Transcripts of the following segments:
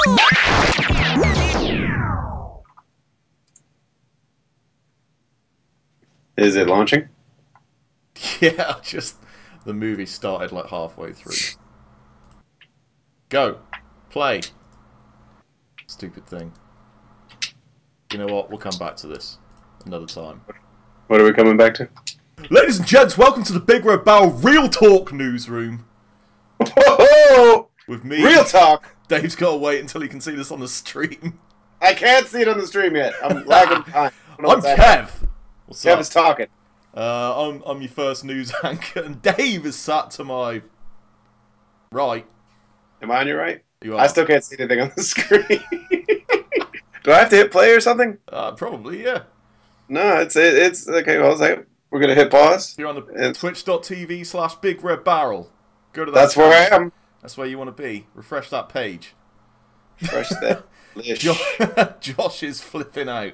Is it launching? Yeah, just the movie started like halfway through. Go. Play. Stupid thing. You know what? We'll come back to this another time. What are we coming back to? Ladies and gents, welcome to the Big Red Barrel Real Talk newsroom. Whoa! With me, Real talk! Dave's got to wait until he can see this on the stream. I can't see it on the stream yet. I'm lagging behind. I'm Kev. What's Kev up? is talking. I'm your first news anchor, and Dave is sat to my right. Am I on your right? You are. I still can't see anything on the screen. Do I have to hit play or something? Probably, yeah. No, it's okay. Well, we're gonna hit pause. You're on the twitch.tv/Big Red Barrel. Go to that. That's where I am. That's where you want to be. Refresh that page. Refresh that. Josh is flipping out.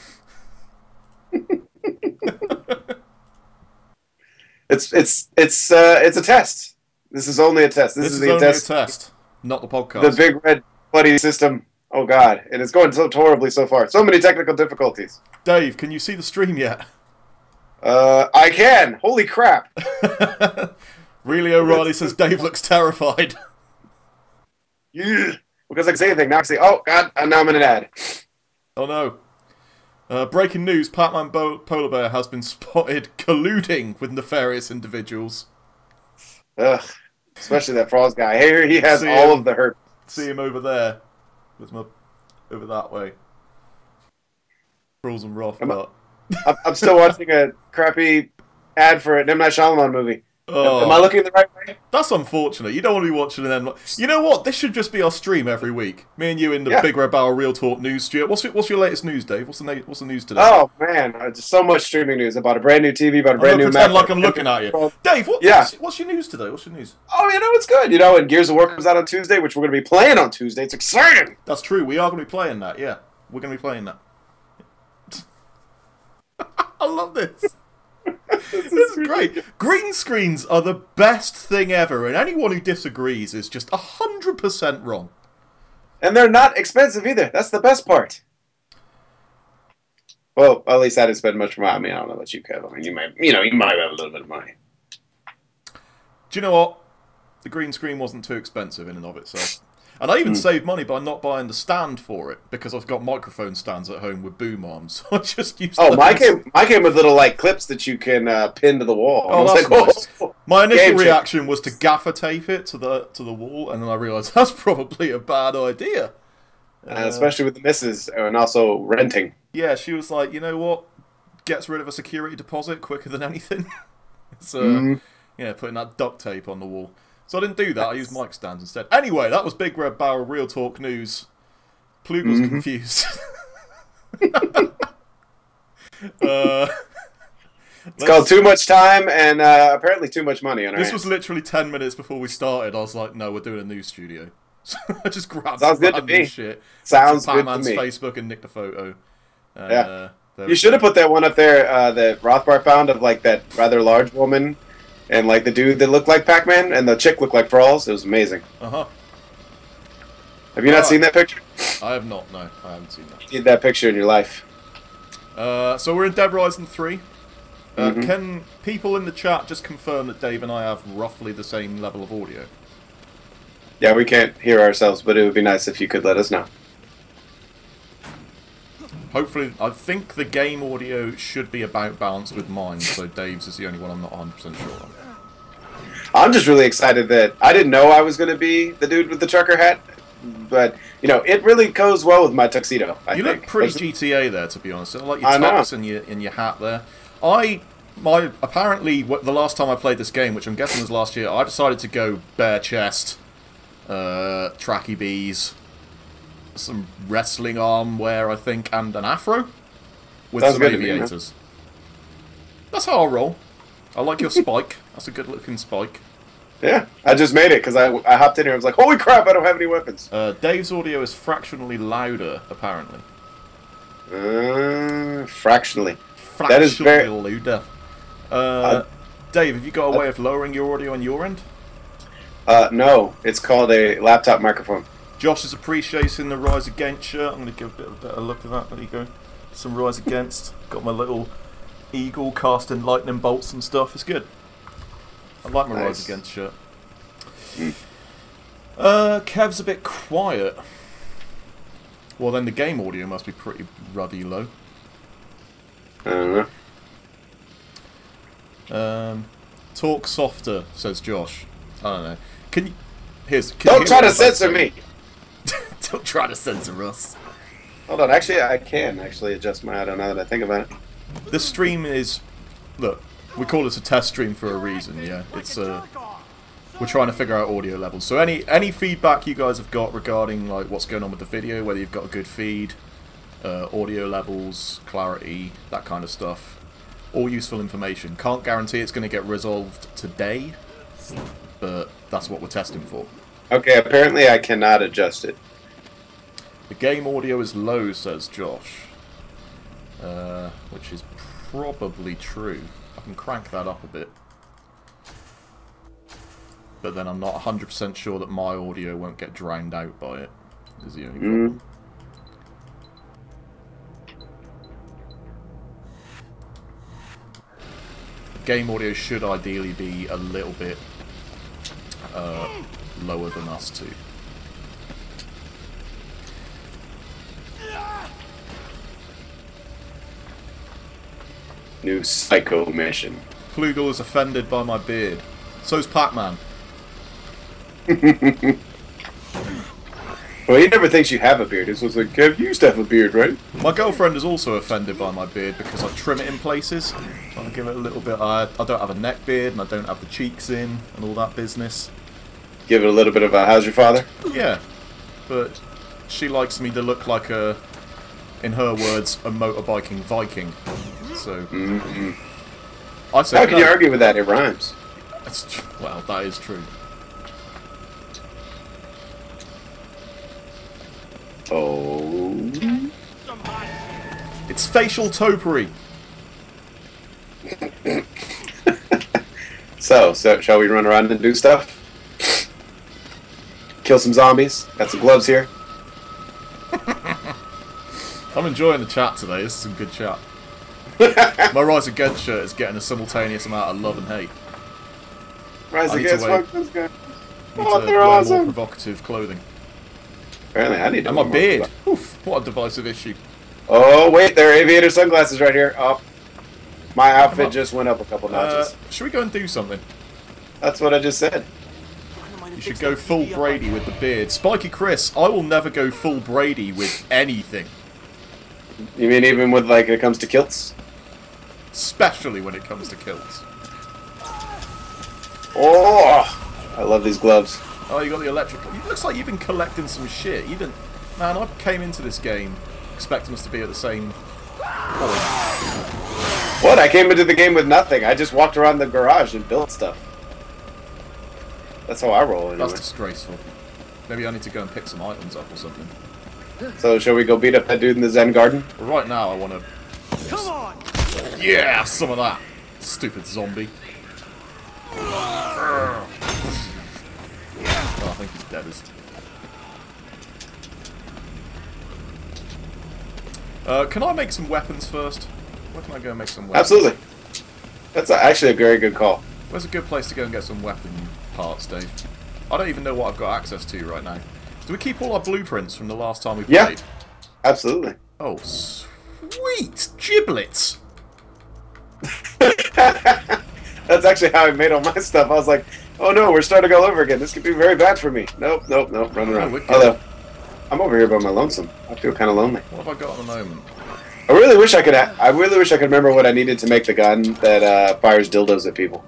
It's a test. This is only a test. This is only test. a test, not the podcast. The Big Red Buddy system. Oh God, and it's going so horribly so far. So many technical difficulties. Dave, can you see the stream yet? I can. Holy crap. Really, O'Reilly says Dave looks terrified. Yeah. Because I can say anything. Now I can say, oh God, and now I'm in an ad. Oh no. Breaking news, Pac-Man Polar Bear has been spotted colluding with nefarious individuals. Ugh. Especially that Frost guy. Here he has all of the hurt. See him over there. With my over that way. Rules and Roth, but I'm still watching a crappy ad for an M. Night Shyamalan movie. Oh, am I looking the right way? That's unfortunate. You don't want to be watching them. You know what? This should just be our stream every week. Me and you in the Big Red Barrel Real Talk news studio. What's your latest news, Dave? What's the news today? Oh man, just so much streaming news about a brand new TV, about a brand new pretend Mac. like I'm looking at you, Dave. What's your news today? What's your news? Oh, it's good. And Gears of War comes out on Tuesday, which we're going to be playing on Tuesday. It's exciting. That's true. We are going to be playing that. Yeah, we're going to be playing that. I love this. This is great. Green screens are the best thing ever, and anyone who disagrees is just 100% wrong. And they're not expensive either. That's the best part. Well, at least I didn't spend much money. I mean, I don't know about you, Kev. I mean, you might have a little bit of money. Do you know what? The green screen wasn't too expensive in and of itself. And I even saved money by not buying the stand for it, because I've got microphone stands at home with boom arms. So I just used those. Mine came with little clips that you can pin to the wall. Oh, that's nice. My initial reaction was to gaffer tape it to the wall, and then I realised that's probably a bad idea. Especially with the missus, and also renting. Yeah, she was like, you know what? Gets rid of a security deposit quicker than anything. So, yeah, putting that duct tape on the wall. So I didn't do that. I used mic stands instead. Anyway, that was Big Red Barrel Real Talk News. Plugal's confused. It's called Too Much Time and apparently Too Much Money. This was literally 10 minutes before we started. I was like, no, we're doing a news studio. So I just grabbed random shit. Sounds good to Pac-Man's me. Facebook and nicked a photo. Yeah. You should have put that one up there that Rothbard found of that rather large woman. And the dude that looked like Pac-Man and the chick looked like Frawls. It was amazing. Uh-huh. Have you not seen that picture? I have not, no. I haven't seen that. You need that picture in your life. So we're in Dead Rising 3. Can people in the chat just confirm that Dave and I have roughly the same level of audio? Yeah, we can't hear ourselves, but it would be nice if you could let us know. Hopefully, I think the game audio should be about balanced with mine, so Dave's is the only one I'm not 100% sure on. I'm just really excited that I didn't know I was going to be the dude with the trucker hat, but, it really goes well with my tuxedo, I think. You look pretty GTA there, to be honest. I like your tux and your hat there. Apparently, the last time I played this game, which I'm guessing was last year, I decided to go bare chest, tracky bees, some wrestling arm wear, I think, and an afro with some aviators. That's how I roll. I like your spike. That's a good looking spike. Yeah, I just made it because I hopped in here. I was like, holy crap, I don't have any weapons. Dave's audio is fractionally louder, apparently. Fractionally. That is very louder. Dave, have you got a way of lowering your audio on your end? No, it's called a laptop microphone. Josh is appreciating the Rise Against shirt. I'm going to give a better look at that. There you go. Some Rise Against. Got my little eagle casting lightning bolts and stuff. It's good. I like my Rise Against shirt. Kev's a bit quiet. Well, then the game audio must be pretty ruddy low. I don't know. Talk softer, says Josh. I don't know. Can you... Don't try to censor me! Don't try to censor us. Hold on, actually, I can actually adjust my audio now that I think about it. The stream is... Look, we call this a test stream for a reason, yeah. It's we're trying to figure out audio levels. So any feedback you guys have got regarding like what's going on with the video, whether you've got a good feed, audio levels, clarity, that kind of stuff, all useful information. Can't guarantee it's going to get resolved today, but that's what we're testing for. Okay, apparently I cannot adjust it. The game audio is low, says Josh. Which is probably true. I can crank that up a bit. But then I'm not 100% sure that my audio won't get drowned out by it. Is the only problem. Game audio should ideally be a little bit lower than us too. New Psycho mission. Plugel is offended by my beard. So's Pac-Man. Well, he never thinks you have a beard. It's just like, Kev, you used to have a beard, right? My girlfriend is also offended by my beard because I trim it in places. Trying to give it a little bit. I don't have a neck beard and I don't have the cheeks in and all that business. Give it a little bit of a how's your father? Yeah, but she likes me to look like a, in her words, a motorbiking Viking. So I say, how can you argue with that? It rhymes. Well, that is true. Oh. It's facial topiary. So shall we run around and do stuff? Kill some zombies. Got some gloves here. I'm enjoying the chat today. This is some good chat. My Rise Against shirt is getting a simultaneous amount of love and hate. Rise Against, fuck this guy. Oh, they're awesome. More provocative clothing. Apparently, I need to. And my beard. Oof! What a divisive issue. Oh wait, there are aviator sunglasses right here. Oh, my outfit just went up a couple notches. Should we go and do something? That's what I just said. You should go full Brady with the beard. Spiky Chris, I will never go full Brady with anything. You mean even with, like, it comes to kilts? Especially when it comes to kilts. Oh! I love these gloves. Oh, you got the electrical. It looks like you've been collecting some shit. You didn't... Man, I came into this game expecting us to be at the same point. What? I came into the game with nothing. I just walked around the garage and built stuff. That's how I roll, anyway. That's disgraceful. Maybe I need to go and pick some items up or something. So, shall we go beat up that dude in the Zen garden? Well, right now, I want to... Come on! Yeah, some of that. Stupid zombie. Oh, I think he's dead. Can I make some weapons first? Where can I go and make some weapons? Absolutely. That's actually a very good call. Where's a good place to go and get some weapon parts, Dave? I don't even know what I've got access to right now. Do we keep all our blueprints from the last time we played? Yeah, absolutely. Oh, sweet! Giblets! That's actually how I made all my stuff. I was like, oh no, we're starting all over again. This could be very bad for me. Nope, nope, nope, run around. Although, I'm over here by my lonesome. I feel kind of lonely. What have I got at the moment? I really wish I could remember what I needed to make the gun that fires dildos at people.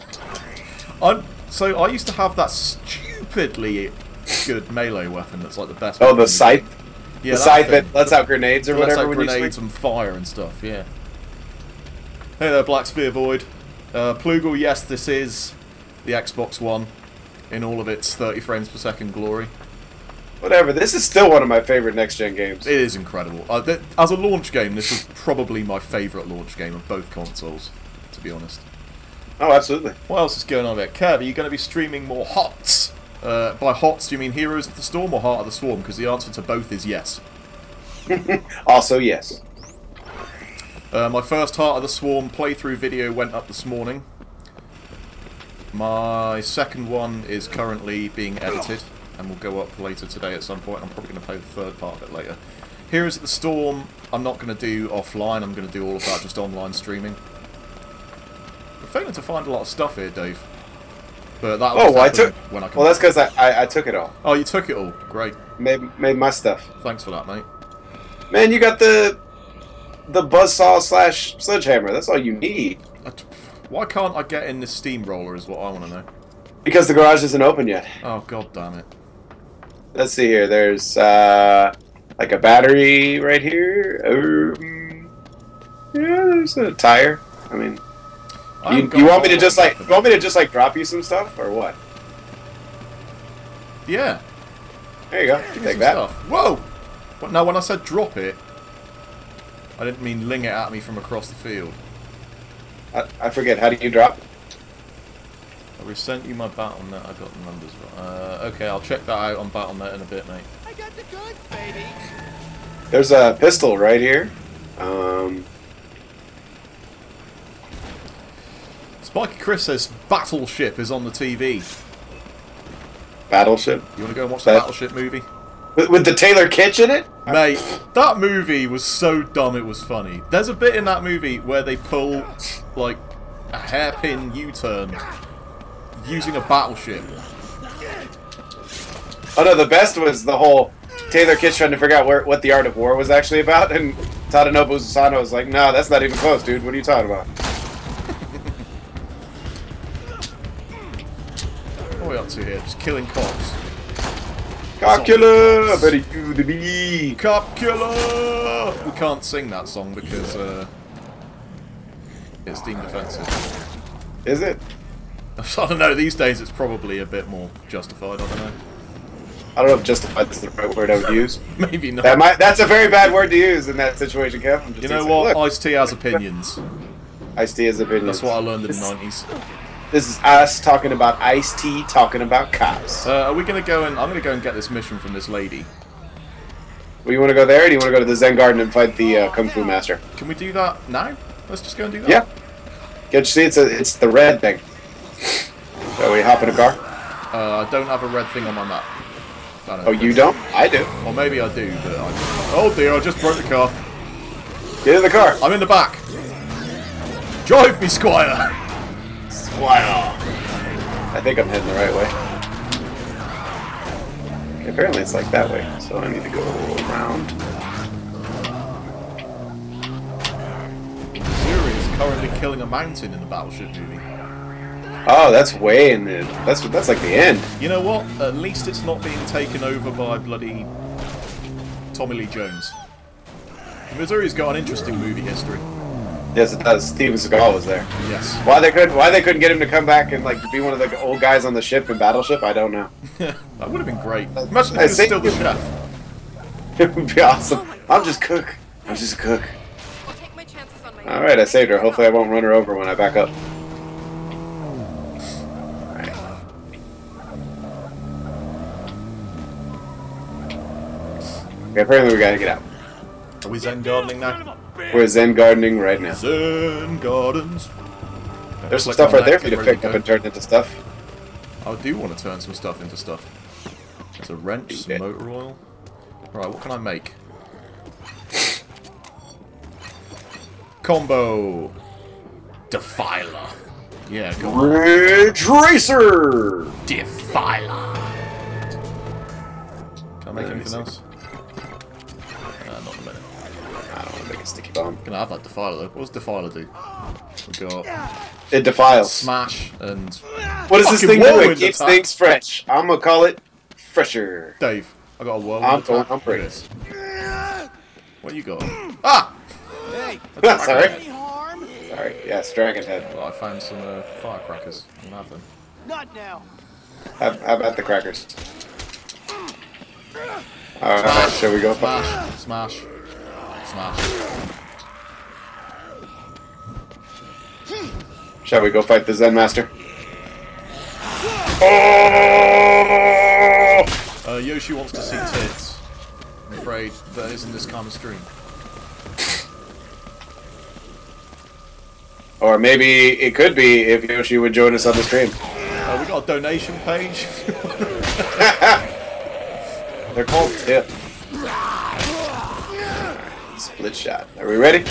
So I used to have that stupidly good melee weapon that's like the best. Oh, the scythe. Yeah, the scythe that lets out grenades or whatever. Lets out grenades and fire and stuff. Yeah. Hey there, Black Sphere Void. Plugel, yes, this is the Xbox One in all of its 30 frames per second glory. Whatever. This is still one of my favorite next-gen games. It is incredible. As a launch game, this is probably my favourite launch game of both consoles, to be honest. Oh, absolutely. What else is going on there? Kev, are you going to be streaming more HOTS? By HOTS, do you mean Heroes of the Storm or Heart of the Swarm? Because the answer to both is yes. Also, yes. My first Heart of the Swarm playthrough video went up this morning. My second one is currently being edited and will go up later today at some point. I'm probably going to play the third part of it later. Heroes of the Storm, I'm not going to do offline. I'm going to do all of that just online streaming. I'm failing to find a lot of stuff here, Dave. But that when I well, that's because I took it all. Oh, you took it all. Great. Made my stuff. Thanks for that, mate. Man, you got the buzzsaw / sledgehammer. That's all you need. Why can't I get in this steamroller is what I want to know. Because the garage isn't open yet. Oh, god damn it. Let's see here. There's like a battery right here. Yeah, there's a tire. I mean, you want me to just like drop you some stuff or what? Yeah. There you go. Take that. Stuff. Whoa! But now, when I said drop it, I didn't mean ling it at me from across the field. I forget. How do you drop? I resent you my Battle.net. I got the numbers right. Okay, I'll check that out on Battle.net in a bit, mate. I got the goods, baby. There's a pistol right here. Spiky Chris says Battleship is on the TV. Battleship? You want to go and watch the Battleship movie? With the Taylor Kitsch in it? Mate, that movie was so dumb it was funny. There's a bit in that movie where they pull, like, a hairpin U-turn using a battleship. Oh no, the best was the whole Taylor Kitsch trying to figure out what the Art of War was actually about, and Tadanobu Susano was like, no, that's not even close, dude. What are you talking about? What are we up to here? Just killing cops. Cop killer! Better you to be! Cop killer! We can't sing that song because it's deemed offensive. Is it? I don't know, these days it's probably a bit more justified, I don't know. I don't know if justified is the right word I would use. Maybe not. That's a very bad word to use in that situation, Kev. You know what? Ice-T has opinions. Ice-T has opinions. That's what I learned in the 90s. This is us talking about Ice-T talking about cops. Are we going to go and... I'm going to go and get this mission from this lady. Well, you want to go there, or do you want to go to the Zen Garden and fight the Kung Fu Master? Can we do that now? Let's just go and do that. Yeah. Can't you see? It's the red thing. So we hop in a car? I don't have a red thing on my map. Oh, you don't? I do. Or maybe I do, but I... Oh dear, I just broke the car. Get in the car. I'm in the back. Drive me, Squire! Squire! I think I'm heading the right way. Okay, apparently it's like that way, so I need to go around. Fury is currently killing a mountain in the Battleship movie. Oh, that's way in the... That's like the end. You know what? At least it's not being taken over by bloody Tommy Lee Jones. Missouri's got an interesting movie history. Yes, it does. Steven Seagal was there. Yes. Why they couldn't get him to come back and like be one of the old guys on the ship in Battleship? I don't know. That would have been great. Imagine if he was still the chef. It would be awesome. I'm just cook. I'm just a cook. I'll take my chances on my All right, I saved her. Hopefully, I won't run her over when I back up. Okay, apparently we gotta get out. Are we Zen gardening now? We're Zen gardening right now. Zen gardens. There's some stuff right there for you to pick up and turn into stuff. I do want to turn some stuff into stuff. There's a wrench, some motor oil. Right, what can I make? Combo! Defiler. Yeah, go on. Ridge Racer! Defiler! Can I make anything else? Not in a minute. I don't want to make a sticky bomb. Can I have that Defiler though? What does Defiler do? We got It defiles. Smash and... What does this thing do? It keeps things fresh. I'm gonna call it Fresher. Dave, I got a whirlwind attack. I'm pretty. What you got? Ah! Hey, Sorry. any harm? Sorry. Yes, Dragon Head. Well, I found some firecrackers. You can have them. Not now. How about the crackers? Alright, shall we go? Smash! Smash! Smash! Shall we go fight the Zen Master? Oh! Yoshi wants to see tits. I'm afraid that isn't this kind of stream. Or maybe it could be if Yoshi would join us on the stream. We got a donation page. They're called tip. Split shot. Are we ready?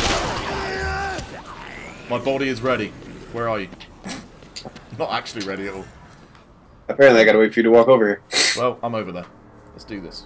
My body is ready. Where are you? Not actually ready at all. Apparently I gotta wait for you to walk over here. Well, I'm over there. Let's do this.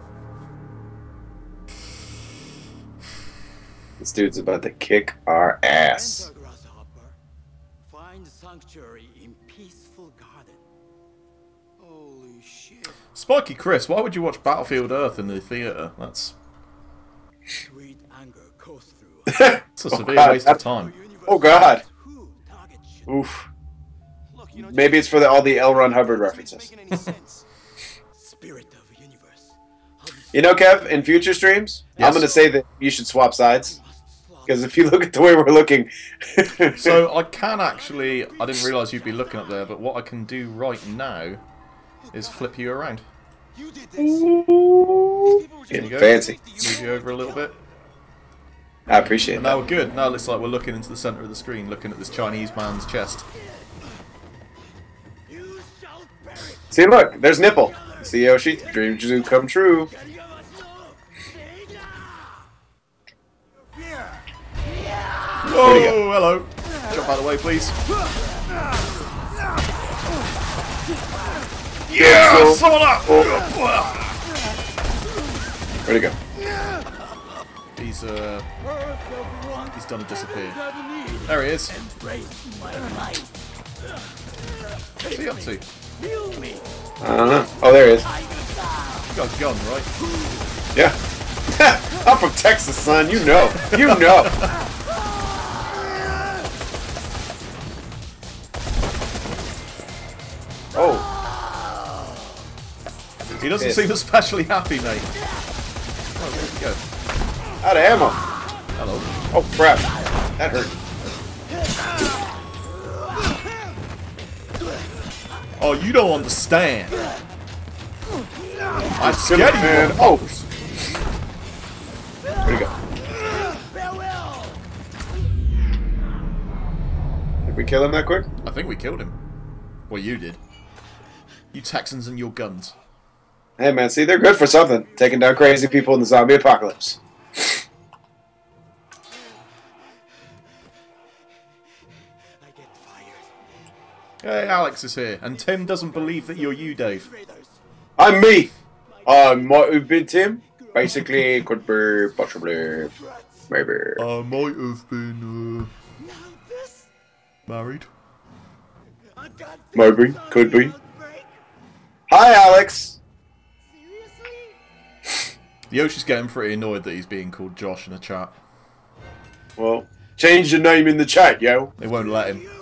This dude's about to kick our ass. Enter, grasshopper. Find sanctuary in peaceful garden. Holy shit. Spiky Chris, why would you watch Battlefield Earth in the theatre? That's Sweet anger course through. it's a severe waste of time. Oh god. Who target shit? Oof. Look, you know, Maybe it's for all the L. Ron Hubbard references. Making any sense. Spirit of the universe. You know, Kev, in future streams, Yes. I'm gonna say that you should swap sides. Must slaughter. Because if you look at the way we're looking... So I can actually, I didn't realise you'd be looking up there, but what I can do right now is flip you around. You did this. Ooh, People were getting go. fancy. Move you over a little bit. I appreciate And that. now we're good. Now it looks like we're looking into the centre of the screen, looking at this Chinese man's chest. You shall perish. See, look, there's nipple. See, Yoshi, dreams do come true. Whoa, Where'd he go? hello. Jump out of the way, please. Yeah! Someone up! Where'd he go? He's done a disappear. There he is. What's he up to? Oh, there he is. You got a gun, right? Yeah. I'm from Texas, son. You know. You know. Oh. He doesn't Pissed. seem especially happy, mate. Oh, where'd he go? Out of ammo. Hello. Oh, crap. That hurt. Oh, you don't understand. I'm scared of you. Man. Oh. Where'd he go? Did we kill him that quick? I think we killed him. Well, you did. You Texans and your guns. Hey, man, see, they're good for something. Taking down crazy people in the zombie apocalypse. I get fired. Hey, Alex is here, and Tim doesn't believe that you're you, Dave. Traitors. I'm me. I might have been Tim. Basically, could be, possibly, maybe. I might have been, Now this. married. A goddamn Maybe, could be. outbreak? Hi, Alex. Seriously? Yoshi's getting pretty annoyed that he's being called Josh in a chat. Well, change your name in the chat, yo. They won't let him.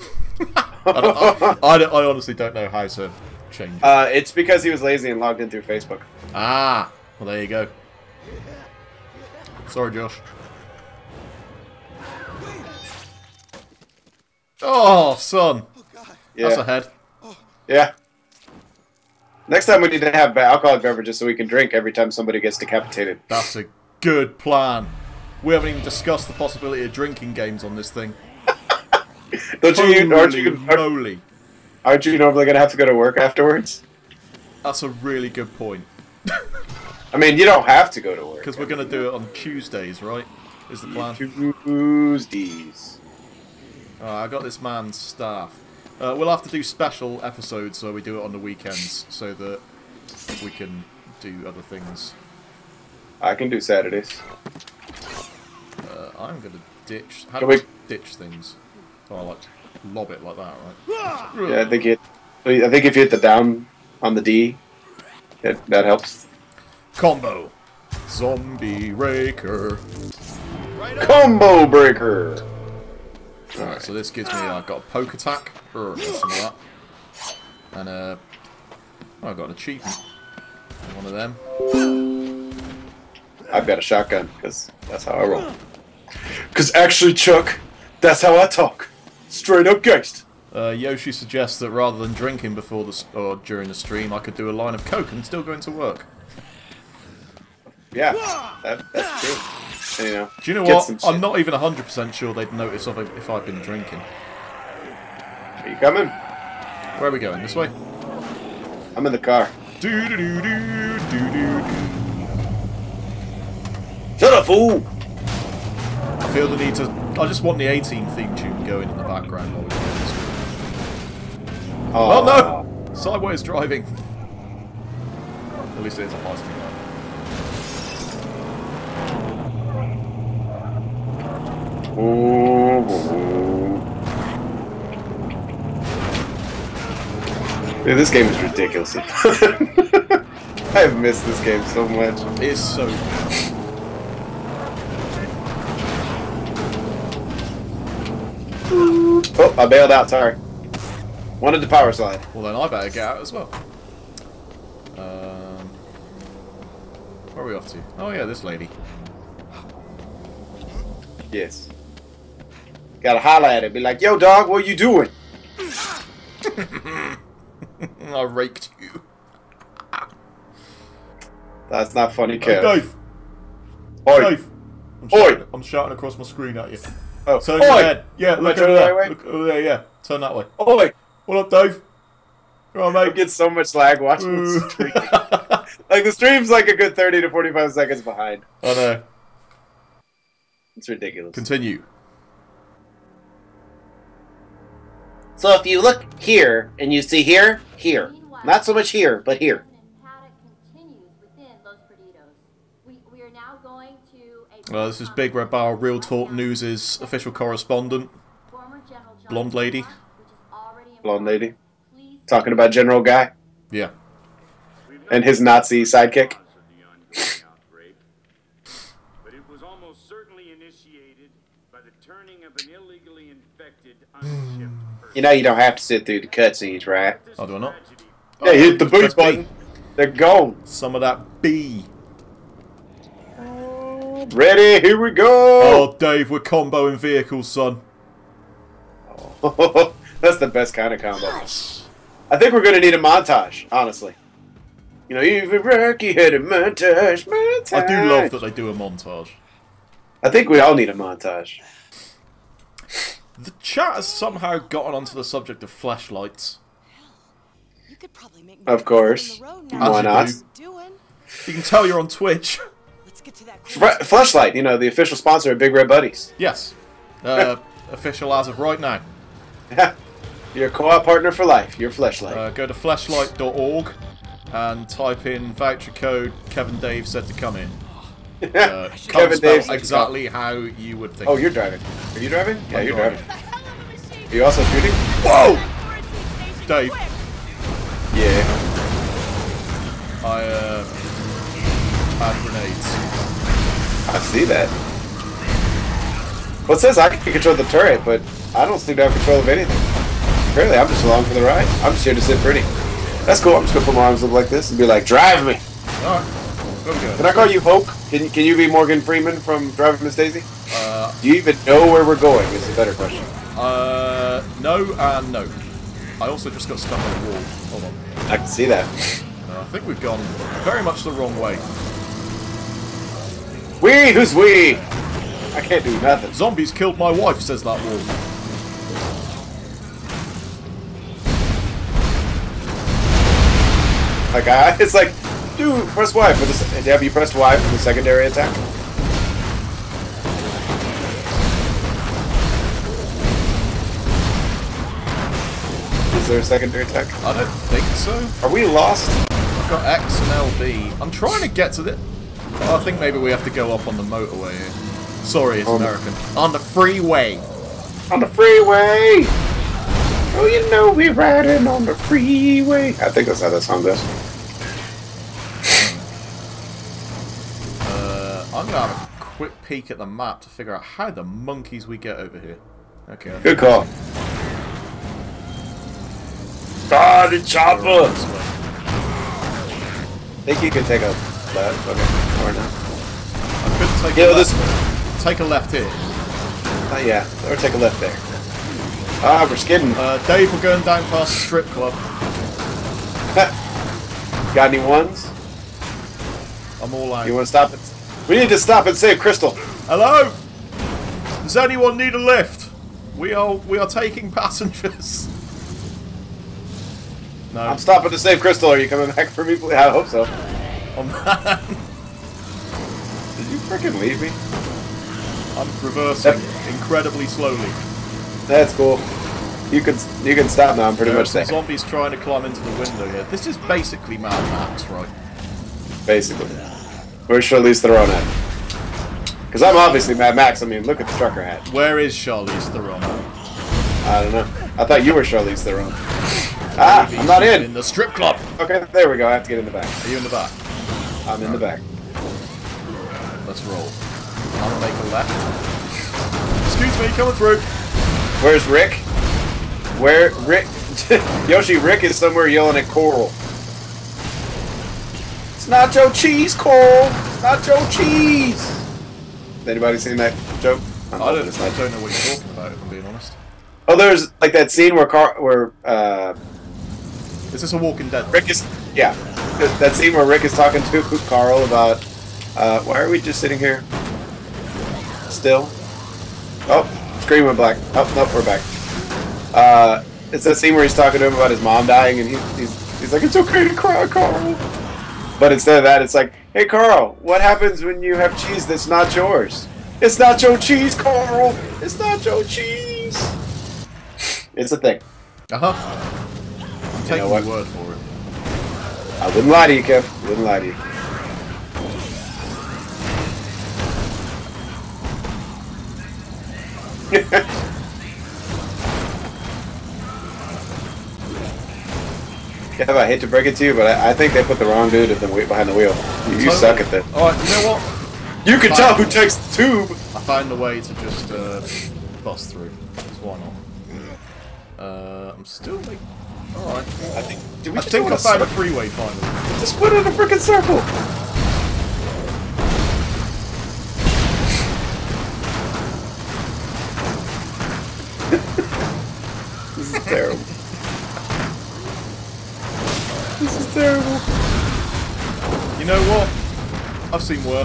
I honestly don't know how to change it. It's because he was lazy and logged in through Facebook. Ah, well there you go. Sorry, Josh. Oh, son. Yeah. That's a head. Yeah. Next time we need to have alcoholic beverages so we can drink every time somebody gets decapitated. That's a good plan. We haven't even discussed the possibility of drinking games on this thing. Aren't Holy you moly. normally gonna have to go to work afterwards? That's a really good point. I mean, you don't have to go to work. Because we're going to do it on Tuesdays, right? Is the plan. Tuesdays. I got this man's staff. We'll have to do special episodes where we do it on the weekends so that we can do other things. I can do Saturdays. I'm going to ditch... How Can do I we- ditch things? Oh, like, lob it like that, right? Yeah, I think if you hit the down on the D, that helps. Combo! Zombie Raker. Combo breaker. Alright, so this gives me... I've got a poke attack. That's some of that. And I've got an achievement. One of them. I've got a shotgun because that's how I roll. Because actually, Chuck, that's how I talk. Straight up gangsta. Yoshi suggests that rather than drinking before or during the stream, I could do a line of coke and still go into work. Yeah, that's true. And, you know, Do you know get what? some I'm shit. not even 100% sure they'd notice if I'd been drinking. Are you coming? Where are we going? This way? I'm in the car. Do do do do do do. Shut up, fool! I feel the need to. I just want the 18 theme tune going in the background while we do this. Oh no! Sideways driving. At least it is a high speed line. Dude, this game is ridiculous. I've missed this game so much. It is so good. Oh, I bailed out, sorry. Wanted the power slide. Well then I better get out as well. Where are we off to? Oh yeah, this lady. Yes. Gotta holler at it. Be like, yo, dog, what you doing? I raked you. That's not funny, Hey, Kev. Dave! Oi. Dave! I'm shouting across my screen at you. Oh. Turn Oi. your head. Yeah, Am I look turning over the there. right way? Look over there, yeah. Turn that way. Oi. What up, Dave? Come on, I mate. get so much lag watching the stream. Like, the stream's like a good 30 to 45 seconds behind. I know. It's ridiculous. Continue. So if you look here, and you see here, here. Not so much here, but here. This is Big Red Barrel Real Talk News' official correspondent. Blonde lady. Blonde lady. Talking about General Guy Yeah. and his Nazi sidekick. But it was almost certainly initiated by the turning of an illegally infected unshipped person. You know you don't have to sit through the cutscenes, right? Oh, do I not? Yeah, hit the Press boot B. button. They're gone. Some of that B. Ready, here we go! Oh, Dave, we're comboing vehicles, son. That's the best kind of combo. I think we're going to need a montage, honestly. You know, even Rocky had a montage. I do love that they do a montage. I think we all need a montage. The chat has somehow gotten onto the subject of flashlights. You could probably make Of course. Why not? You can tell you're on Twitch. Let's get to that. Fleshlight, you know, the official sponsor of Big Red Buddies. Yes. Official as of right now. Your co-op partner for life, your Fleshlight. Go to fleshlight.org and type in voucher code Kevin Dave said to come in. Kevin Dave said to exactly how you would think. Oh, you're driving. Are you driving? Yeah, I'm you're driving. driving. Are you also shooting? Whoa! Dave, Yeah. I had grenades. I see that. Well, it says I can control the turret, but I don't seem to have control of anything. Apparently, I'm just along for the ride. I'm just here to sit pretty. That's cool. I'm just gonna put my arms up like this and be like, "Drive me." Alright. Can I call you Hope? Can you be Morgan Freeman from Driving Miss Daisy? Uh, Do you even know where we're going? Is a better question. no and no. I also just got stuck on a wall. Hold on. I can see that. I think we've gone very much the wrong way. We? Who's we? I can't do nothing. Zombies killed my wife, says that wall. Like it's like, dude, press Y for this. Have you pressed Y for the secondary attack? Is there a secondary attack? I don't think so. Are we lost? I've got X and LB. I'm trying to get to the... Oh, I think maybe we have to go up on the motorway here. Sorry, it's American. On the freeway. On the freeway! Oh, you know we're riding on the freeway. I think that's how that song goes. I'm going to have a quick peek at the map to figure out how the monkeys we get over here. Okay. Good call. Ah, the chopper! This way. Think you can take a left? Okay, or not. I could take Yeah, a this. left. Take a left here. Yeah, or take a left there. Ah, we're skidding. Dave, we're going down past the strip club. Got any ones? I'm all out. You want to stop it? We need to stop and save Crystal. Hello? Does anyone need a lift? We are taking passengers. No. I'm stopping to save Crystal. Are you coming back for me? Please? I hope so. Oh man. Did you freaking leave me? I'm reversing incredibly slowly. That's cool. You can stop now. I'm pretty There are much some there. zombies trying to climb into the window here. This is basically Mad Max, right? Basically. Where's Charlize Theron at? Because I'm obviously Mad Max. I mean, look at the trucker hat. Where is Charlize Theron? I don't know. I thought you were Charlize Theron. Ah, I'm not In in. the strip club. Okay, there we go. I have to get in the back. Are you in the back? I'm in the back. Let's roll. I'll make a left. Excuse me, coming through. Where's Rick? Where Rick? Yoshi, Rick is somewhere yelling at Coral. It's nacho cheese, Coral. It's nacho cheese. Has anybody seen that joke? I don't know what you're talking about, if I'm being honest. Oh, there's like that scene where Is this a Walking Dead? Rick is that scene where Rick is talking to Carl about why are we just sitting here still? Oh, screen went black. Oh, nope, we're back. It's that scene where he's talking to him about his mom dying, and he's like, it's okay to cry, Carl. But instead of that, it's like, hey, Carl, what happens when you have cheese that's not yours? It's nacho cheese, Carl. It's nacho cheese. It's a thing. I'm taking what? your word for it. I wouldn't lie to you, Kev. Wouldn't lie to you. Kev, I hate to break it to you, but I think they put the wrong dude behind the wheel. You suck at that. Alright, you know what? You can tell who takes the tube. I found a way to just bust through. Because why not? I'm still making... Alright. I think I found a freeway finally. Just put it in a freaking circle. This is terrible. This is terrible. You know what? I've seen worse.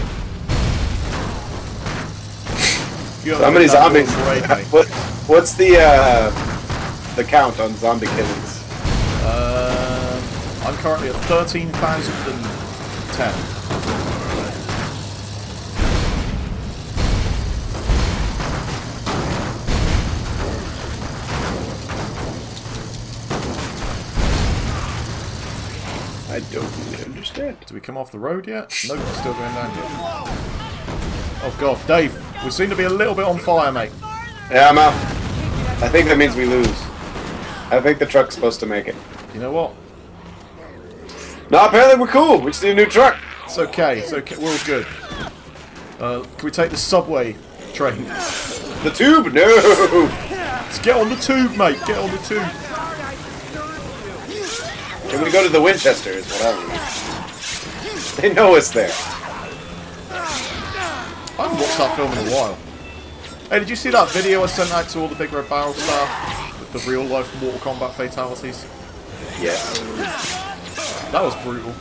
How many zombies? What's the count on zombie killings? I'm currently at 13,010. I don't really understand. Do we come off the road yet? Nope, we're still going down here. Oh god, Dave, we seem to be a little bit on fire, mate. Yeah, I'm out. I think that means we lose. I think the truck's supposed to make it. You know what? No, apparently we're cool. We just need a new truck. It's okay, we're all good. Can we take the subway train? The tube? No! Let's get on the tube, mate, get on the tube. Can we go to the Winchester is what I mean. They know it's there. I haven't watched that film in a while. Hey, did you see that video I sent out to all the Big Red Barrel staff? With the real life Mortal Kombat fatalities? Yes. That was brutal.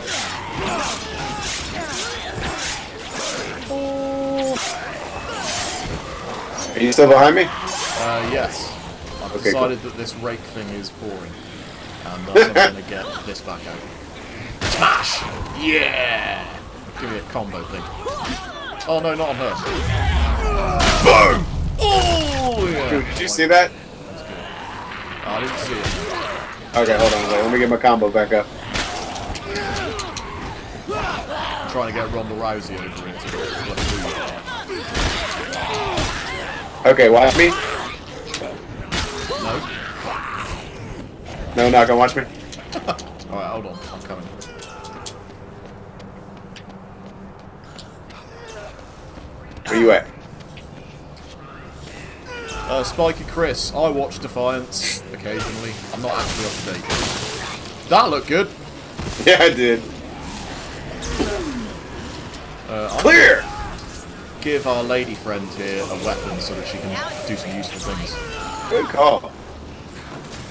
Are you still behind me? Yes. I've Okay, decided that this rake thing is boring. And I'm going to get this back out. Smash! Yeah! Give me a combo thing. Oh no, not on her. Boom! Oh yeah! Dude, did you see that? That's good. Oh, I didn't see it. Okay, hold on. Let me get my combo back up. I'm trying to get Ronda Rousey over into the Okay, watch me. No? No, not gonna watch me. Alright, hold on. I'm coming. Where you at? Spiky Chris, I watch Defiance occasionally. I'm not actually up to date. That looked good. Yeah, I did. Clear! Give our lady friend here a weapon so that she can do some useful things. Good call.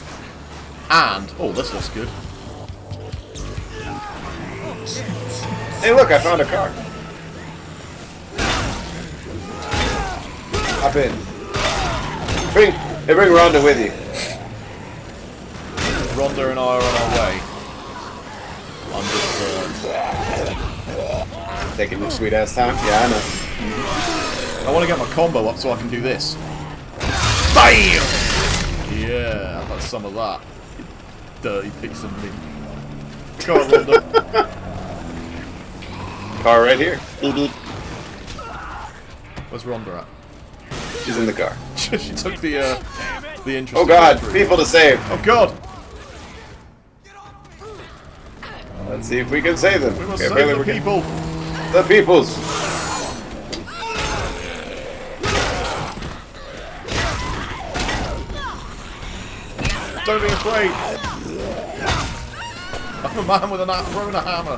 And, oh, this looks good. Hey, look, I found a car. Hop in. Bring Rhonda with you. Rhonda and I are on our way. I'm just Taking your sweet ass time. Yeah, I know. I want to get my combo up so I can do this. BAM! Yeah, I've had some of that. You dirty piece of meat. Go on, Rhonda. Car right here. Where's Rhonda at? She's in the car. She took the interest. Oh god, people to save. Oh god! Let's see if we can save them. We must Okay, save apparently the we're getting- people! The peoples. Don't be afraid! I'm a man with a throwing a hammer.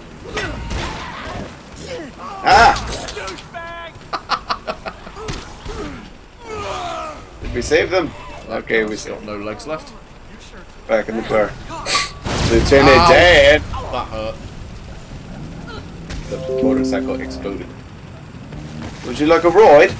Ah! Did we save them? Okay, we Got no legs left. back in the car. Lieutenant Ow. Dan! That hurt. The motorcycle exploded. Would you like a ride?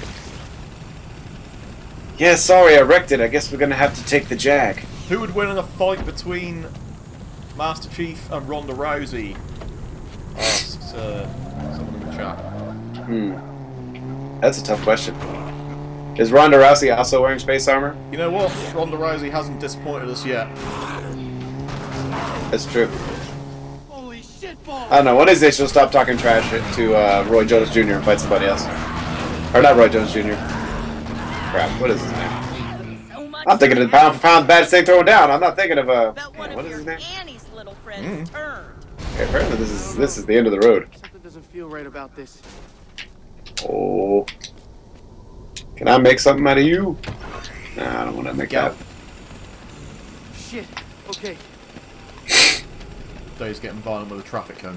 Yeah, sorry, I wrecked it. I guess we're gonna have to take the Jag. Who would win in a fight between Master Chief and Ronda Rousey? Asked someone in the chat. That's a tough question. Is Ronda Rousey also wearing space armor? You know what? Ronda Rousey hasn't disappointed us yet. That's true. Holy shit balls! I don't know. One of these days she'll stop talking trash to Roy Jones Jr. and fight somebody else. Or not Roy Jones Jr. Crap, what is his name? So much I'm thinking of the pound for pound baddest thing throwing down. I'm not thinking of that one what of is his your name? Annie's little friends turned. Okay, apparently this is the end of the road. Something doesn't feel right about this. Oh. Can I make something out of you? Nah, I don't want to make that. Shit. Okay. Dave's getting violent with a traffic cone.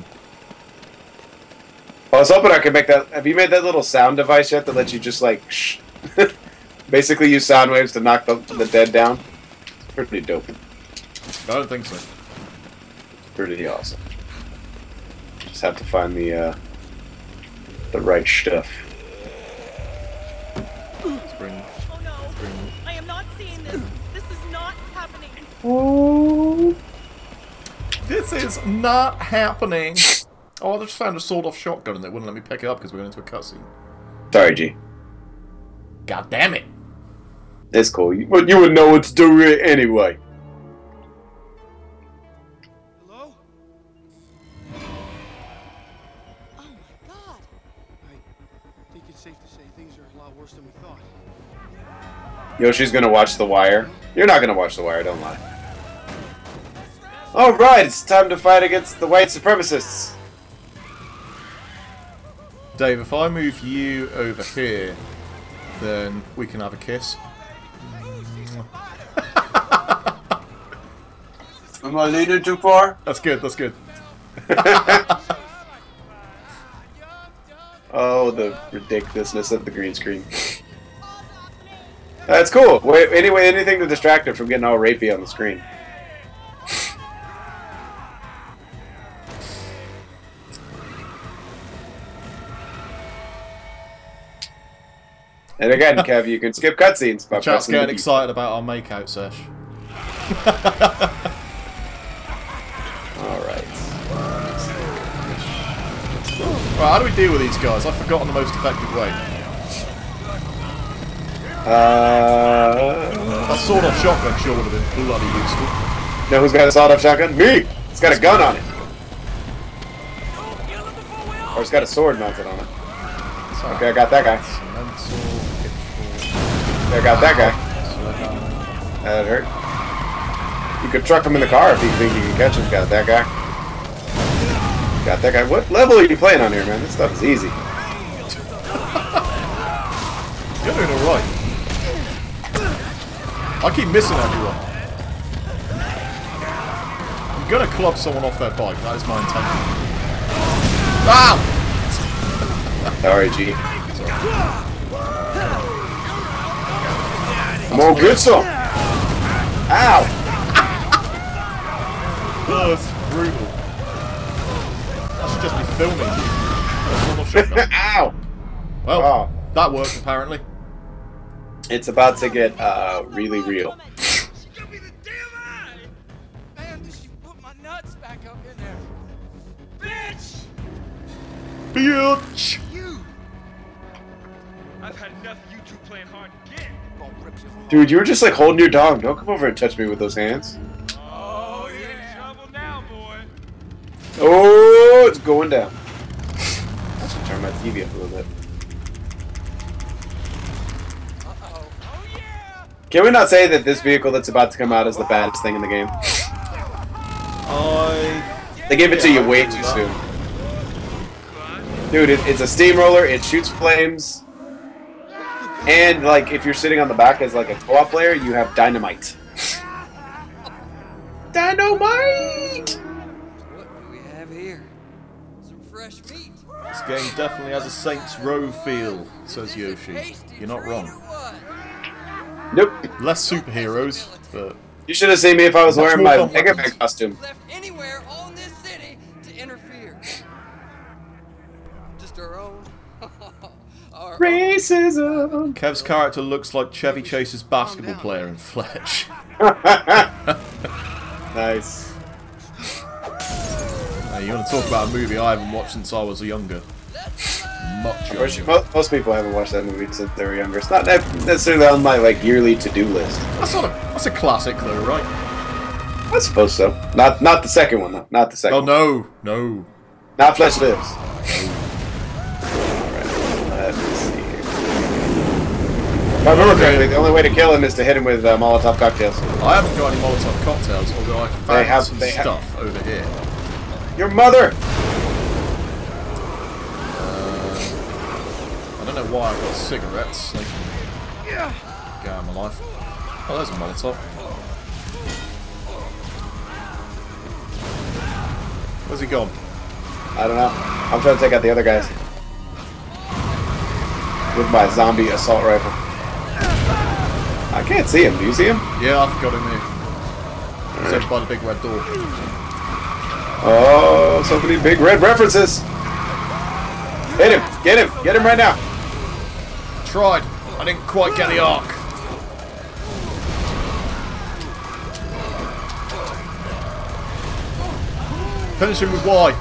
I was hoping I could make that. Have you made that little sound device yet that lets you just like shh? Basically use sound waves to knock the dead down? It's pretty dope. I don't think so. Pretty awesome. Just have to find the right stuff. Spring. Oh no, I am not seeing this. This is not happening. This is not happening. Oh, I just found a sawed-off shotgun and it wouldn't let me pick it up because we went into a cutscene. Sorry, G. God damn it! It's cool. But you would know what to do anyway. Hello? Oh my god. I think it's safe to say things are a lot worse than we thought. Yoshi's gonna watch The Wire. You're not gonna watch The Wire, don't lie. Alright, it's time to fight against the white supremacists. Dave, if I move you over here, then we can have a kiss. Am I leaning too far? That's good, that's good. Oh, the ridiculousness of the green screen. That's cool. Wait, anyway, anything to distract her from getting all rapey on the screen. And again, Kev, you can skip cutscenes by Chat's pressing the getting B. excited about our makeout sesh. Alright. Right, how do we deal with these guys? I've forgotten the most effective way. That sawed-off shotgun sure would have been bloody useful. Know who's got a sawed-off shotgun? Me! It's got a gun on it. Or it's got a sword mounted on it. Okay, I got that guy. I got that guy. That hurt. You could truck him in the car if you think you can catch him. Got that guy. Got that guy. What level are you playing on here, man? This stuff is easy. You're doing alright. I keep missing everyone. I'm gonna club someone off their bike. That is my intention. Ah! Sorry, G. More good some. Ow! Oh, that's brutal. That's just be filming. Normal shotgun. Ow! Well, Oh. that worked apparently. It's about to get really real. Give me the damn eye! Man, did she put my nuts back up in there? Bitch! Bitch! You! I've had enough of you two playing hard to get. Gonna rip your heart. Dude, you were just like holding your dog. Don't come over and touch me with those hands. Oh, you're in trouble now, boy. Oh, it's going down. I should turn my TV up a little bit. Uh-oh. Oh, yeah! Can we not say that this vehicle that's about to come out is the baddest thing in the game? They gave it to you way too soon. Dude, it's a steamroller, it shoots flames, and like if you're sitting on the back as like a co-op player, you have dynamite. Dynamite! What do we have here? Some fresh meat. This game definitely has a Saints Row feel, says Yoshi. You're not wrong. Nope. Less superheroes, but You should have seen me if I was Much wearing more my fun Mega weapons. Man costume. Left anywhere on this city to interfere. Just our own. Our own. Racism. Kev's character looks like Chevy Chase's basketball player in Fletch. Nice. Now, you want to talk about a movie I haven't watched since I was younger. Much younger. Most people haven't watched that movie since they were younger. It's not necessarily on my like yearly to-do list. That's a classic though, right? I suppose so. Not the second one though. Not the second. Oh one. no, no. Not Flesh Lives. Alright, let me see here. If I remember correctly, the only way to kill him is to hit him with Molotov cocktails. I haven't got any Molotov cocktails, although I found some they have- stuff over here. Your mother! I don't know why I've got cigarettes. They can get out of my life. Oh, there's a Molotov. Where's he gone? I don't know. I'm trying to take out the other guys. With my zombie assault rifle. I can't see him. Do you see him? Yeah, I've got him here. He's over by the big red door. Oh, so many big red references. Hit him. Get him. Get him right now. Tried. I didn't quite get the arc. Finish him with Y.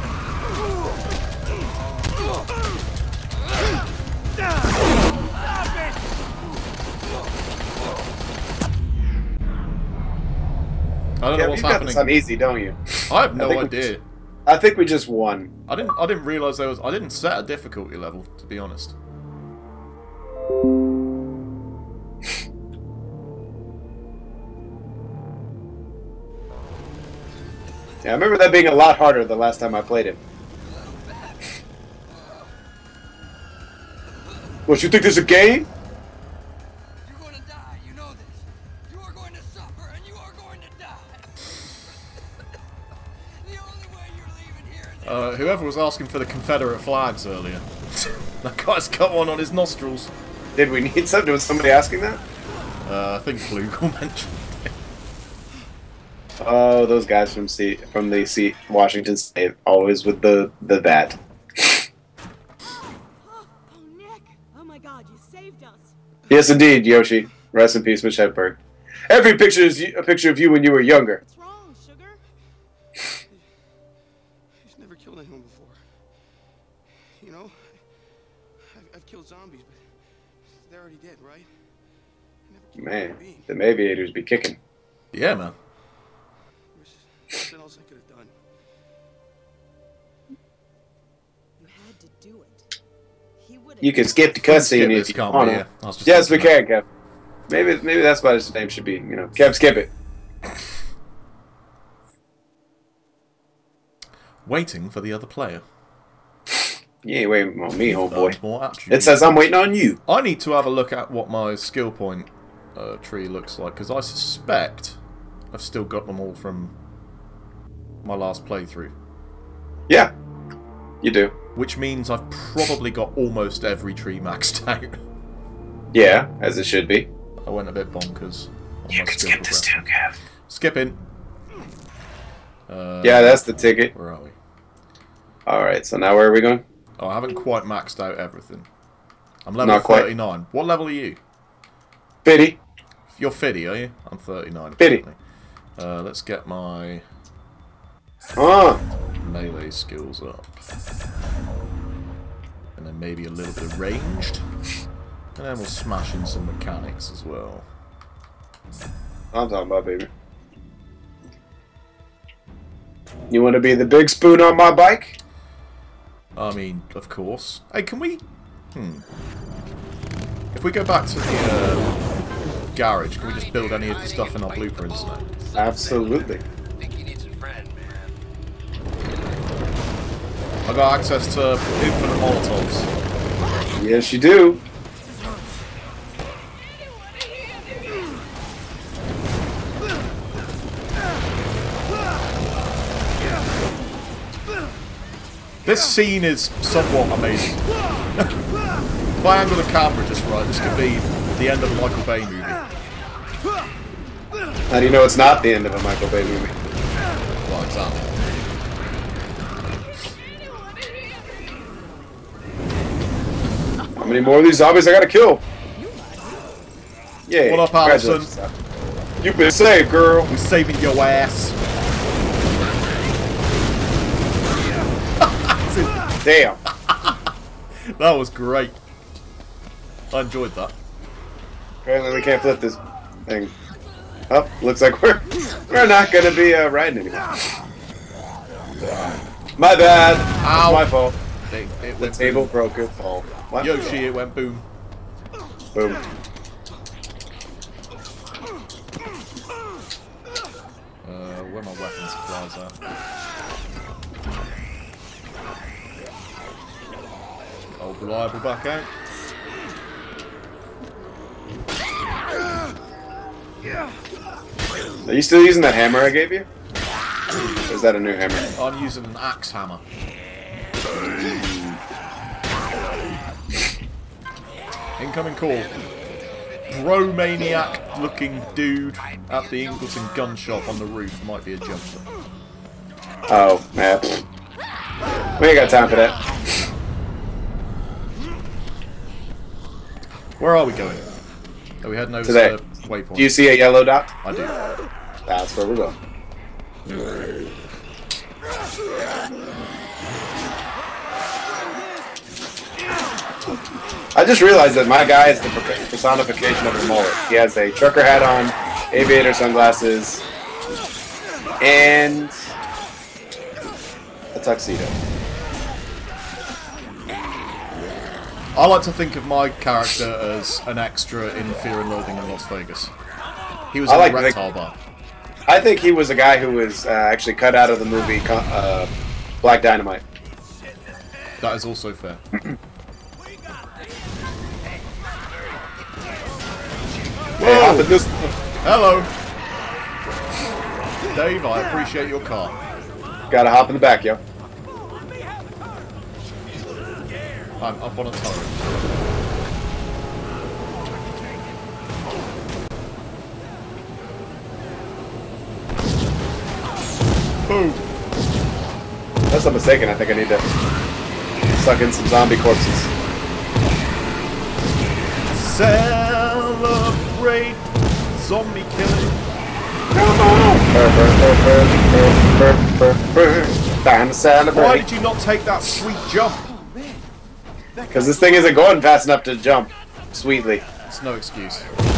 I don't know what's You've got this on happening. easy, don't you? I have no think we idea. I think we just won. I didn't realize there was. I didn't set a difficulty level, to be honest. Yeah, I remember that being a lot harder the last time I played it. What, you think this is a game? You're going to die. You know this. You are going to suffer, and you are going to die. The only way you're leaving here is Whoever was asking for the Confederate flags earlier, that guy's got one on his nostrils. Did we need something? Was somebody asking that? I think Flugel mentioned it. Oh, those guys from Washington State, always with the that. Oh, Nick. Oh my God, you saved us. Yes, indeed, Yoshi. Rest in peace, Mitch Hedberg. Every picture is a picture of you when you were younger. What's wrong, sugar? He's never killed anyone before. You know, I've killed zombies, but they're already dead, right? I never killed a Man, human being. the aviators be kicking. Yeah, man. There's nothing else I could have done. You had to do it. He would You can skip the Skip cutscene this, if you can't want we? to. Yeah, I was just Yes, we thinking can, Kev. Maybe that's what his name should be. You know, Kev, skip it. that. Waiting for the other player. You ain't waiting on me, Earned homeboy. more It attributes. says I'm waiting on you. I need to have a look at what my skill point tree looks like, because I suspect I've still got them all from my last playthrough. Yeah, you do. Which means I've probably got almost every tree maxed out. Yeah, as it should be. I went a bit bonkers. On You my can skill skip this too, progression. Kev. Skipping. Yeah, that's the ticket. Where are we? Alright, so now where are we going? Oh, I haven't quite maxed out everything. I'm level Not quite. 39. What level are you? 50. You're 50, are you? I'm 39. 50. Apparently. Let's get my melee skills up. And then maybe a little bit of ranged. And then we'll smash in some mechanics as well. I'm talking about, baby. You want to be the big spoon on my bike? I mean, of course. Hey, can we... If we go back to the garage, can we just build any of the stuff in our blueprints now? Absolutely. I got access to infinite Molotovs. Yes, you do. This scene is somewhat amazing. If I angle the camera just right, this could be the end of a Michael Bay movie. How do you know it's not the end of a Michael Bay movie? Well, exactly. How many more of these zombies I gotta kill? Yay. What up, Allison? Congratulations. You've been saved, girl. We're saving your ass. Damn. That was great. I enjoyed that. Apparently we can't flip this thing. Oh, looks like we're not gonna be riding anymore. My bad. Ow. It's my fault. It The went table boom. broke its fall. What? Yoshi, it went boom. Boom. Where are my weapon supplies at? Old reliable back out. Are you still using that hammer I gave you? Or is that a new hammer? I'm using an axe hammer. Incoming call. Bro-maniac looking dude at the Ingleton gun shop on the roof might be a jumper. Oh, man. We ain't got time for that. Where are we going? Are we heading over Today. to Waypoint? Do you see a yellow dot? I do. That's where we're going. I just realized that my guy is the personification of a mullet. He has a trucker hat on, aviator sunglasses, and a tuxedo. I like to think of my character as an extra in Fear and Loathing in Las Vegas. He was I in like the to think- reptile bar. I think he was a guy who was actually cut out of the movie Black Dynamite. That is also fair. Hey, hop in this. Hello! Dave, I appreciate your car. Gotta hop in the back, yo. I'm up on a turret. Boom! Unless I'm mistaken, I think I need to suck in some zombie corpses. Celebrate zombie killing. Come on! Time to Why celebrate. did you not take that sweet jump? Because this thing isn't going fast enough to jump sweetly. It's no excuse.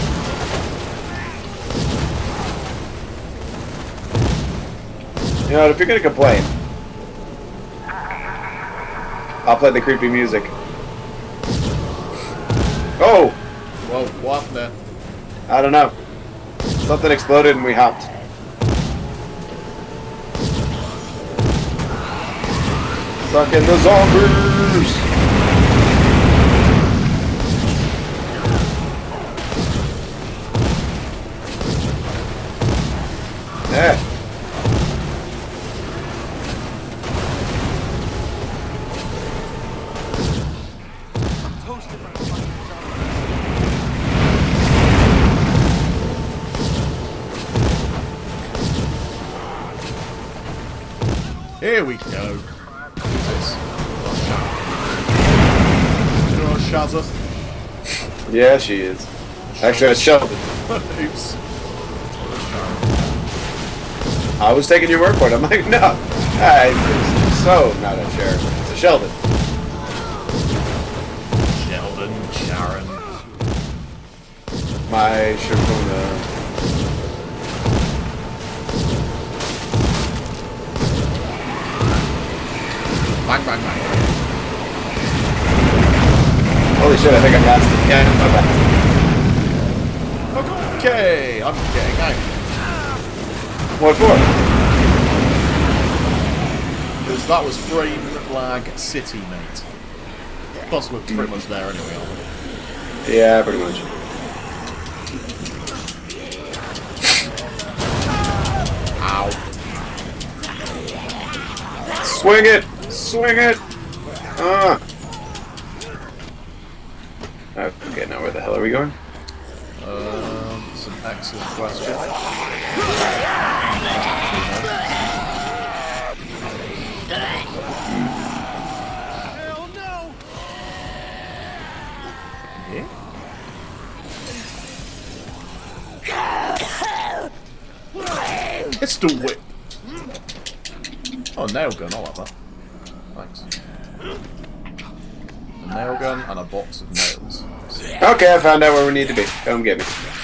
You know, if you're gonna complain, I'll play the creepy music. Oh! Well, what happened there? I don't know. Something exploded and we hopped. Suck in the zombies! Yeah. Here we go. Who's this? Chazza. Yeah, she is. Actually, it's Sheldon. Oops. I was taking your word for it. I'm like, no. It's so not a Sharon. It's a Sheldon. Sheldon, Sharon. My Sharona. Bang, bang, bang. Holy shit, I think I passed it. Yeah, I passed it. Okay, I'm getting out. What for? Because that was Frame Lag City, mate. Plus, we're pretty much there anyway, aren't we? Yeah, pretty much. Ow. Swing it! Swing it! Okay, now where the hell are we going? It's an excellent question. Hell no! Yeah? Pistol whip! Oh, nail gun, I like that. Thanks. A nail gun and a box of nails. Okay, I found out where we need to be. Come get me.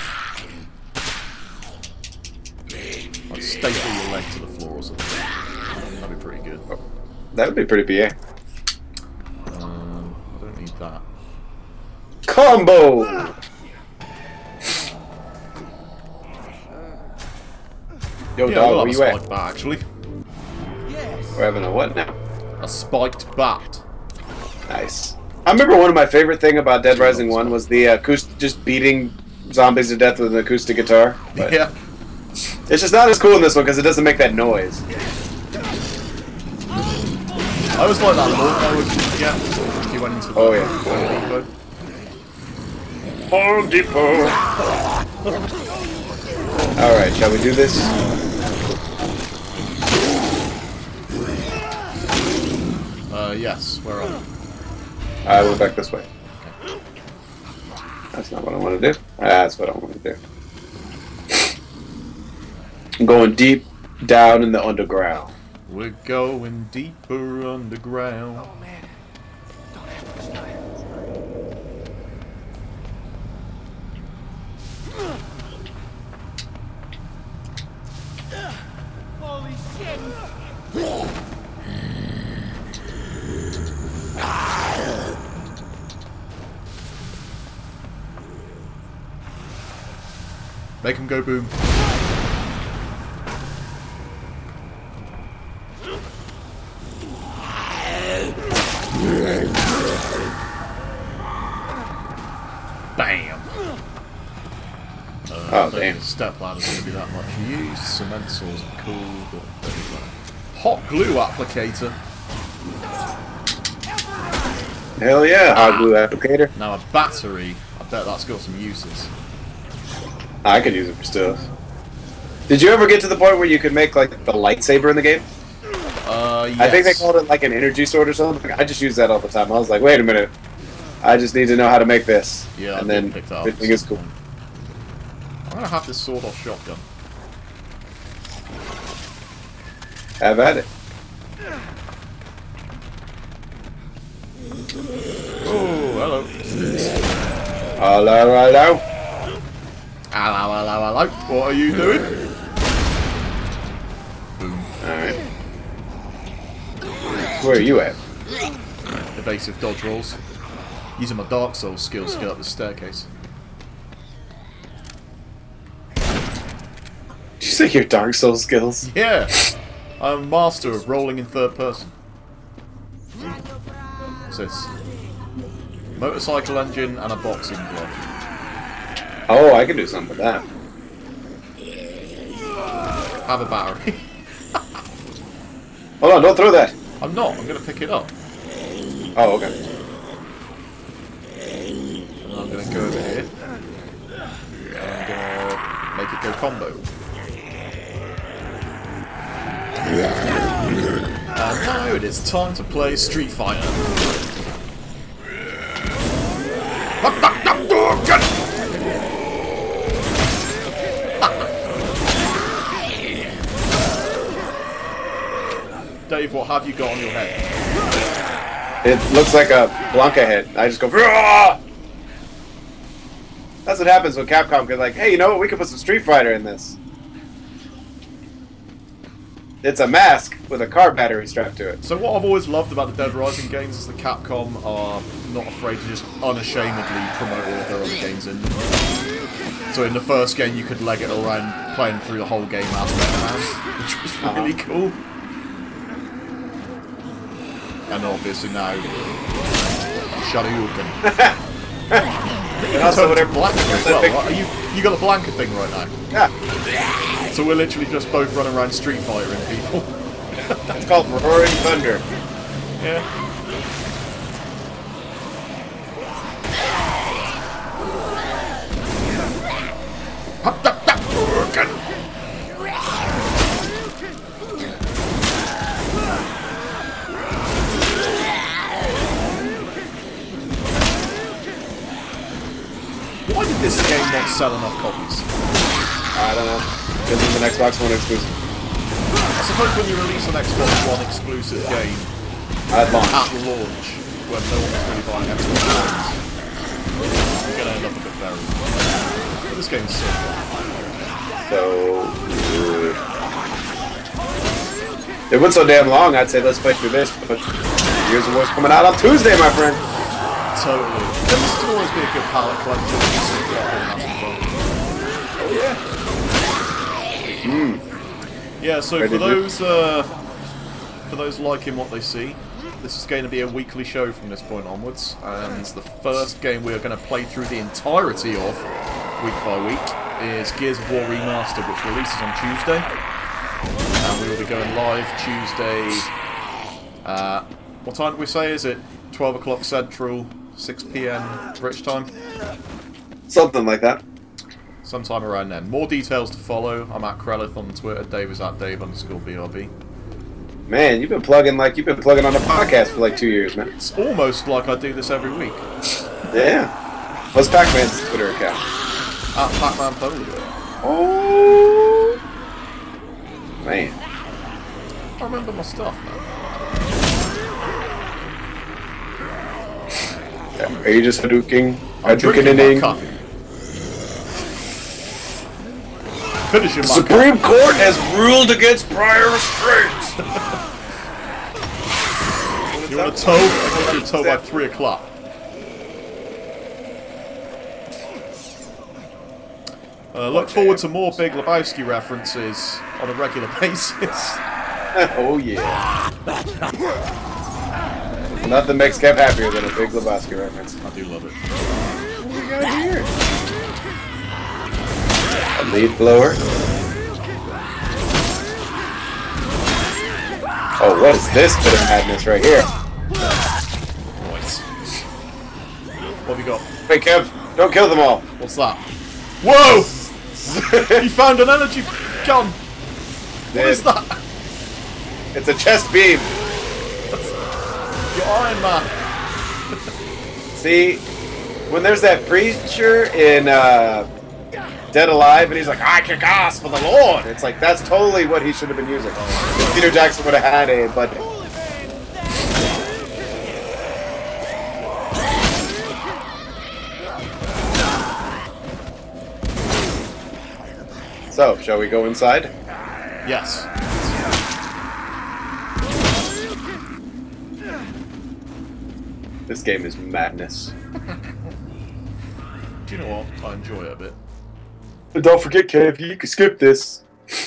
Like staple your leg to the floor or something. That'd be pretty good. That would be pretty PA. I don't need that. Combo! Yo, Yeah, dog, we'll where have a you spiked at? bat actually. We're having a what now? A spiked bat. Nice. I remember one of my favorite thing about Dead Rising 1 was the acoustic, just beating zombies to death with an acoustic guitar. But Yeah. it's just not as cool in this one because it doesn't make that noise. I always like that lawnmower you could get if you went into the Oh, yeah. Home Depot. Home Depot! Alright, shall we do this? Yes, where are we? I will back this way. That's not what I want to do. That's what I want to do. I'm going deep down in the underground. We're going deeper underground. Oh man, don't have much time. Holy shit! Make him go boom. Bam! Oh, damn. Step ladder's going to be that much use. Cement saws are cool, but hot glue applicator. Hell yeah, hot glue applicator. Now a battery, I bet that's got some uses. I could use it for stuff. Did you ever get to the point where you could make like the lightsaber in the game? Yes. I think they called it like an energy sword or something. I just use that all the time. I was like, wait a minute, I just need to know how to make this. Yeah, and I then did pick that up. everything is cool. I'm gonna have this sawed-off shotgun. Have at it. Oh, hello. Hello, hello. Hello, hello, hello. What are you doing? Boom. Alright. Where are you at? Evasive dodge rolls. Using my Dark Souls skills to get up the staircase. Did you say your Dark Souls skills? Yeah! I'm a master of rolling in third person. What's this? Motorcycle engine and a boxing glove. Oh, I can do something with that. Have a battery. Hold on, don't throw that. I'm not, I'm gonna pick it up. Oh, okay. And I'm gonna go over here. And I'm gonna make it go combo. And now it is time to play Street Fighter. Dave, what have you got on your head? It looks like a Blanca head. I just go. Rah! That's what happens when Capcom goes like, hey, you know what? We could put some Street Fighter in this. It's a mask with a car battery strapped to it. So what I've always loved about the Dead Rising games is that Capcom are not afraid to just unashamedly promote all of their other games in them. So in the first game you could leg it around playing through the whole game as Mega Man, which was really cool. And obviously now, Shoryuken. And also whatever Blanca as well, right? You got the Blanca thing right now. Yeah. So we're literally just both running around Street Fighting people. It's called Roaring Thunder. Yeah. Why did this game not sell enough copies? I don't know. Because it's an Xbox One exclusive. I suppose when you release an Xbox One exclusive game At launch. at launch, when no one's really buying Xbox Ones, you're going to end up a bit buried. But this game's so good. It went so damn long, I'd say let's play through this, but Gears of War's coming out on Tuesday, my friend. Totally. This will always be a good palate cleanser. Oh yeah. Yeah. So for those liking what they see, this is going to be a weekly show from this point onwards, and the first game we are going to play through the entirety of, week by week, is Gears of War Remastered, which releases on Tuesday, and we will be going live Tuesday. What time did we say? Is it 12 o'clock Central? 6 PM British time? Something like that. Sometime around then. More details to follow. I'm at Krelith on Twitter. Dave is at Dave_BRB. Man, you've been plugging on the podcast for like 2 years, man. It's almost like I do this every week. Yeah. What's Pac-Man's Twitter account? At Pac-Man Poland. Oh man. I remember my stuff, man. Are you just Hadouking? I'm drinking my coffee. Finishing my Supreme Court has ruled against prior restraints. You want a tow? I want you a tow by 3 o'clock. Look forward to more Big Lebowski references on a regular basis. Oh yeah. Nothing makes Kev happier than a Big Lebowski reference. I do love it. What do we got here? A leaf blower. Oh, what is this bit of madness right here? Nice. What have you got? Hey Kev, don't kill them all. What's that? Whoa! You found an energy gun! What is that? It's a chest beam. You're Iron Man. See, when there's that preacher in Dead Alive, and he's like, I kick ass for the Lord. It's like, that's totally what he should have been using. If Peter Jackson would have had a budget. So, shall we go inside? Yes. This game is madness. Do you know what? I enjoy it a bit. But don't forget, Kev, you can skip this.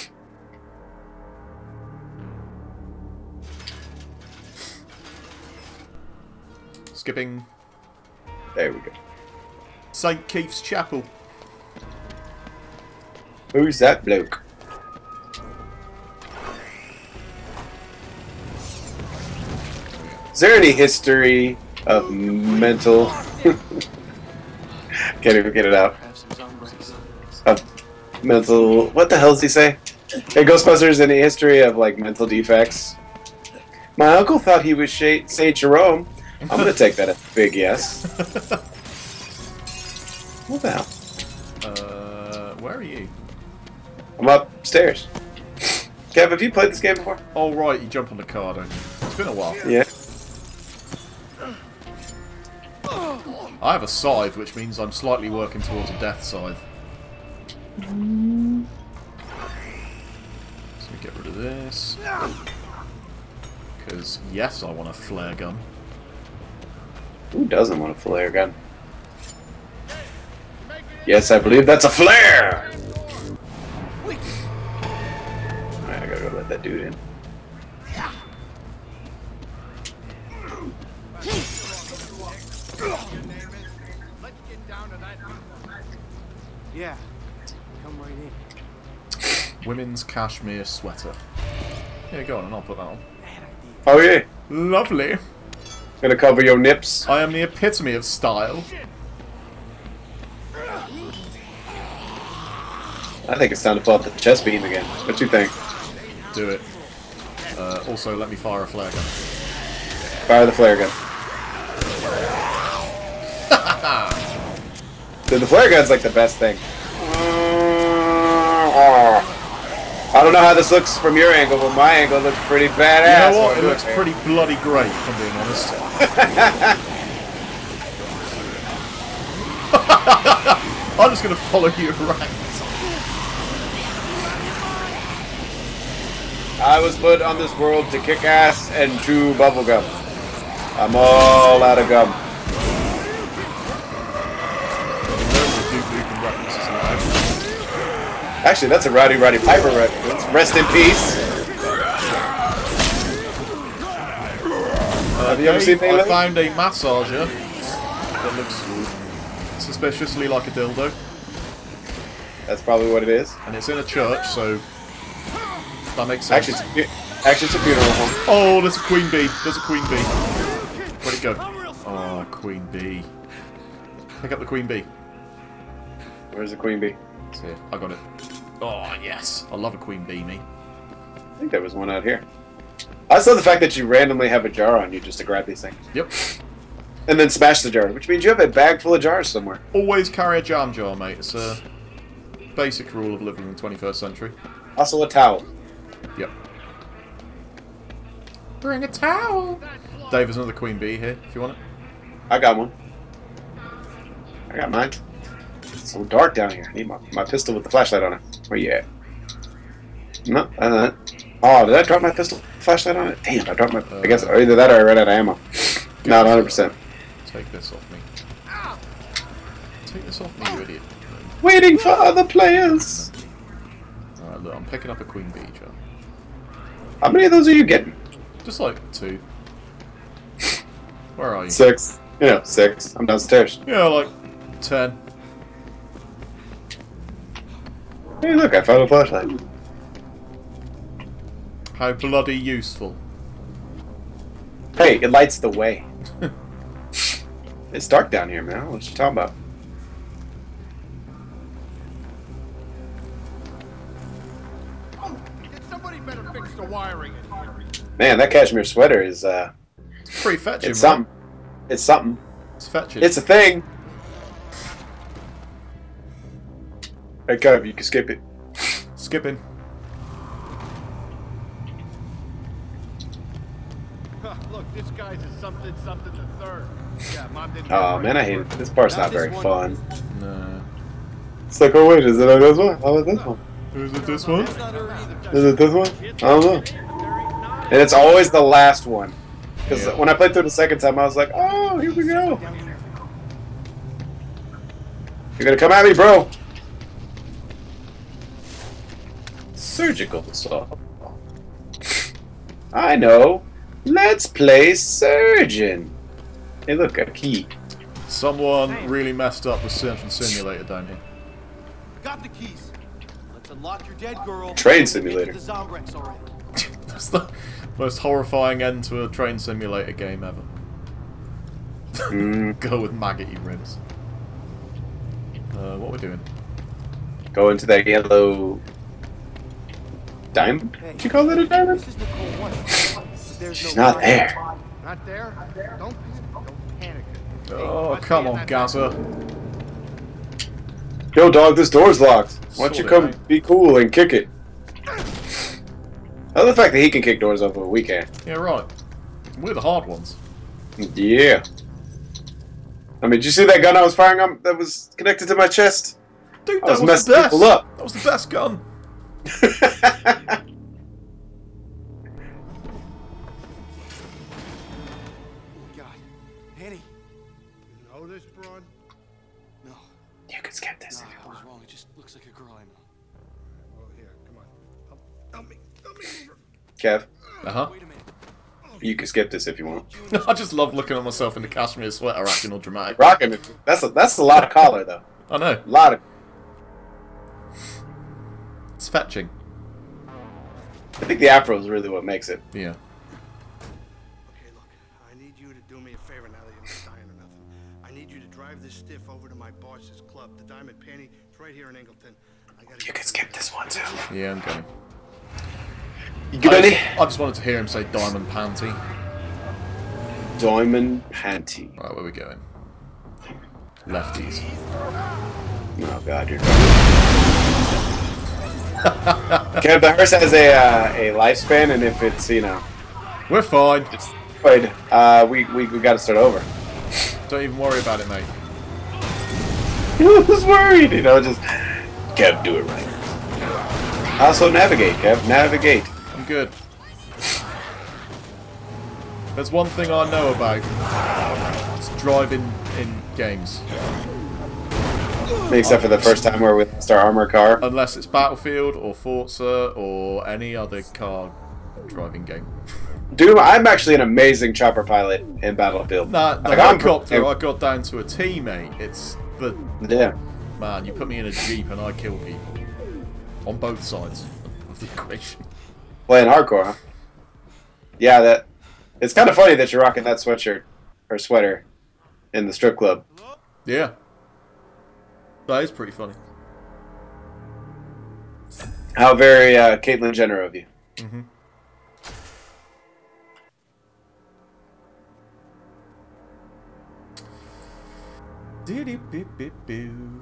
Skipping There we go. St. Keith's Chapel. Who's that bloke? Is there any history of mental... Can't even get it out. Of mental... What the hell does he say? Hey, Ghostbusters, any history of, like, mental defects? My uncle thought he was Saint Jerome. I'm gonna take that as a big yes. What the hell? Where are you? I'm upstairs. Kev, have you played this game before? Oh, right, you jump on the car, don't you? It's been a while. Yeah. I have a scythe, which means I'm slightly working towards a death scythe. So we get rid of this. Because, yes, I want a flare gun. Who doesn't want a flare gun? Yes, I believe that's a flare! Alright, I gotta go let that dude in. Yeah, come right in. Women's cashmere sweater. Yeah, go on, and I'll put that on. Oh yeah, Lovely. gonna cover your nips. I am the epitome of style. I think it's time to pull out the chest beam again. What you think? Do it. Also, let me fire a flare gun. Fire the flare gun. Dude, the flare gun's like the best thing. I don't know how this looks from your angle, but my angle looks pretty badass. You know what? It looks pretty bloody great, if I'm being honest. I'm just going to follow you around. I was put on this world to kick ass and chew bubblegum. I'm all out of gum. Actually, that's a Rowdy Roddy Piper reference. Rest in peace. Have you ever seen I that? found a massager that looks suspiciously like a dildo. That's probably what it is. And it's in a church, so that makes sense. Actually, it's a funeral home. Oh, there's a queen bee. There's a queen bee. Where'd it go? Oh, queen bee. Pick up the queen bee. Where's the queen bee? It's here. I got it. Oh, yes. I love a queen bee, me. I think there was one out here. I just love the fact that you randomly have a jar on you just to grab these things. Yep. And then smash the jar, which means you have a bag full of jars somewhere. Always carry a jam jar, mate. It's a basic rule of living in the 21st century. Also a towel. Yep. Bring a towel. Dave, there's another queen bee here, if you want it. I got one. I got mine. It's so dark down here. I need my pistol with the flashlight on it. Where you at? No, oh, did I drop my pistol flashlight on it? Damn, I dropped my... I guess either that or I ran out of ammo. Not 100%. Take this off me. Take this off me, you idiot. Waiting for other players. Alright, look, I'm picking up a queen bee, Joe. How many of those are you getting? Just like 2. Where are you? 6. You know, 6. I'm downstairs. Yeah, like 10. Hey, look, I found a flashlight. How bloody useful. Hey, it lights the way. It's dark down here, man. What you talking about? Somebody better fix the wiring in here. Man, that cashmere sweater is, It's pretty fetching, it's right? something. It's something. It's fetching. It's a thing. Hey, Kev, you can skip it. Skipping. Look, this guy's a something the third. Yeah, Mom didn't. Oh, man, I hate it. This part's not very fun. No. It's like, oh, wait, is it like this one? How about this one? Is it this one? Is it this one? I don't know. And it's always the last one. Because when I played through the second time, I was like, oh, here we go. You're gonna come at me, bro. Surgical saw. I know. Let's play surgeon. Hey, look, a key. Someone really messed up with Surgeon Simulator down here. Got the keys. Let's unlock your dead girl. Train simulator. Get the Zombrex already. That's the most horrifying end to a train simulator game ever. Go with maggoty ribs. What we're doing? Go into that yellow diamond? Did you call that a diamond? This is Nicole One. She's not there. Not there? Don't panic. Oh, come on, Gaza. Yo, dog, this door's locked. Why don't you come be cool and kick it? I love the fact that he can kick doors open, but we can't. Yeah, right. We're the hard ones. Yeah. I mean, did you see that gun I was firing on that was connected to my chest? Dude, I was that was messing the best. people up. That was the best gun. God. Penny. You know this broad? No. You could skip this No, if you I was want. wrong. It just looks like a girl I know. Well, here, come on. Help me. Help me. Kev, Uh-huh. Wait a minute. you can skip this if you want. I just love looking at myself in the cashmere sweater acting all dramatic. Rocking it. That's a lot of collar though. I know. A lot of. It's fetching. I think the afro is really what makes it. Yeah. Okay, look. I need you to do me a favor now that you're not dying or nothing. I need you to drive this stiff over to my boss's club, the Diamond Penny. It's right here in Ingleton. You can skip this one too. Yeah, I'm going. You good, Eddie? I just wanted to hear him say diamond panty. Diamond panty. Right, where are we going? Lefties. Oh god, you're Kev, the hearse has a lifespan, and if it's We're fine. it's good, we got to start over. Don't even worry about it, mate. Who's worried? Just Kev, do it right. Also navigate, Kev, navigate. I'm good. There's one thing I know about. It's driving in games. Except for the first time where we lost our armor car. Unless it's Battlefield or Forza or any other car driving game. Dude, I'm actually an amazing chopper pilot in Battlefield. Nah, the Like, I'm- helicopter, I got down to a T, mate. It's the... Yeah. Man, you put me in a Jeep and I kill people. On both sides of the equation. Playing hardcore, huh? Yeah, it's kind of funny that you're rocking that sweatshirt or sweater in the strip club. Yeah. That is pretty funny. How very Caitlyn Jenner of you. Mm-hmm. Doo-doo-boo-boo-boo.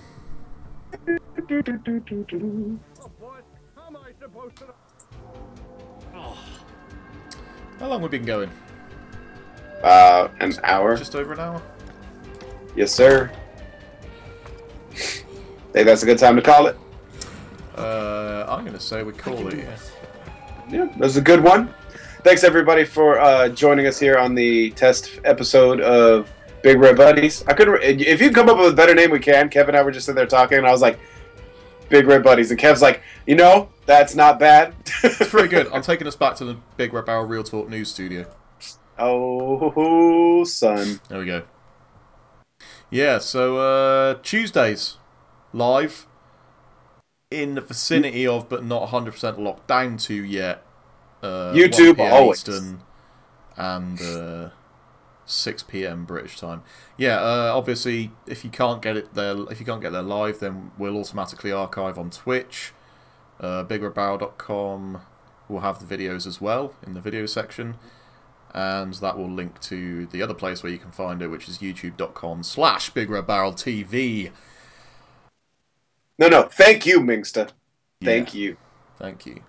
How long have we been going? An hour. Just over an hour? Yes, sir. Think that's a good time to call it? I'm going to say we call it, yeah. Yeah, that was a good one. Thanks, everybody, for joining us here on the test episode of Big Red Buddies. I couldn't. If you come up with a better name, we can. Kevin and I were just sitting there talking, and I was like, Big Red Buddies. And Kev's like, that's not bad. It's pretty good. I'm taking us back to the Big Red Barrel Real Talk News studio. Oh, son. There we go. Yeah, so Tuesdays, live, in the vicinity of, but not 100% locked down to yet. YouTube 1 PM always. Eastern and 6 PM British time. Yeah, obviously, if you can't get there live, then we'll automatically archive on Twitch. BigRedBarrel.com will have the videos as well in the video section, and that will link to the other place where you can find it, which is YouTube.com/BigRedBarrelTV. No, thank you, Mingsta. Thank you. Thank you.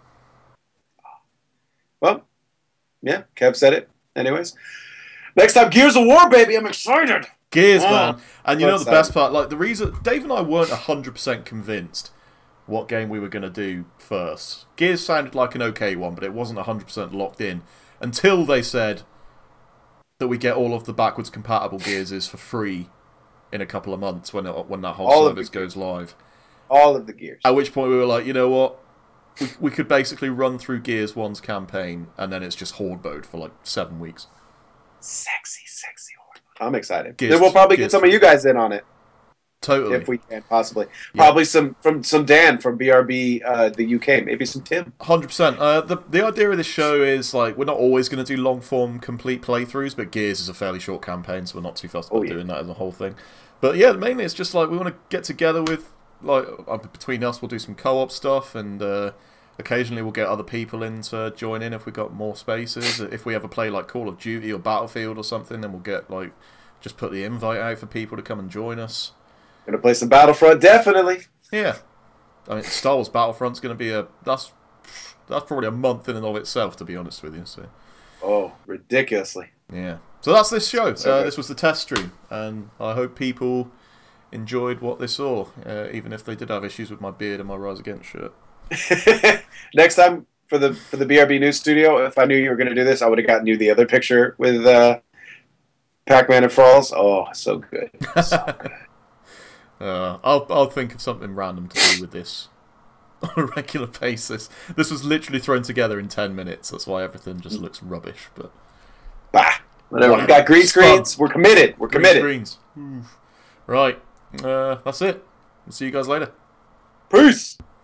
Well, yeah, Kev said it. Anyways, next time, Gears of War, baby. I'm excited. Gears, man. And you know What's the best part? Like, the reason Dave and I weren't 100% convinced what game we were going to do first. Gears sounded like an okay one, but it wasn't 100% locked in until they said that we get all of the backwards compatible Gears for free in a couple of months when that whole service goes live. All of the Gears. At which point we were like, you know what? We could basically run through Gears 1's campaign, and then it's just horde mode for like 7 weeks. Sexy horde. I'm excited. Gears- Then we'll probably get Gears some of you guys in on it. Totally. If we can, possibly. Yeah. Probably some Dan from BRB, the UK. Maybe some Tim. 100%. The idea of this show is, like, we're not always going to do long-form complete playthroughs, but Gears is a fairly short campaign, so we're not too fussed about doing that as a whole thing. But yeah, mainly it's just like we want to get together with, like, between us we'll do some co-op stuff, and occasionally we'll get other people in to join in if we've got more spaces. If we ever play, like, Call of Duty or Battlefield or something, then we'll get, like, just put the invite out for people to come and join us. Gonna play some Battlefront, definitely. Yeah. I mean, Star Wars Battlefront's going to be that's probably a month in and of itself, to be honest with you. So. Oh, ridiculously. Yeah. So that's this show. So this was the test stream, and I hope people enjoyed what they saw, even if they did have issues with my beard and my Rise Against shirt. Next time for the BRB News Studio, if I knew you were going to do this, I would have gotten you the other picture with Pac-Man and Falls. Oh, so good. So good. I'll think of something random to do with this on a regular basis. This was literally thrown together in 10 minutes. That's why everything just looks rubbish. But whatever. We got green screens. We're committed. We're committed. Green screens. Right. That's it. We'll see you guys later. Peace.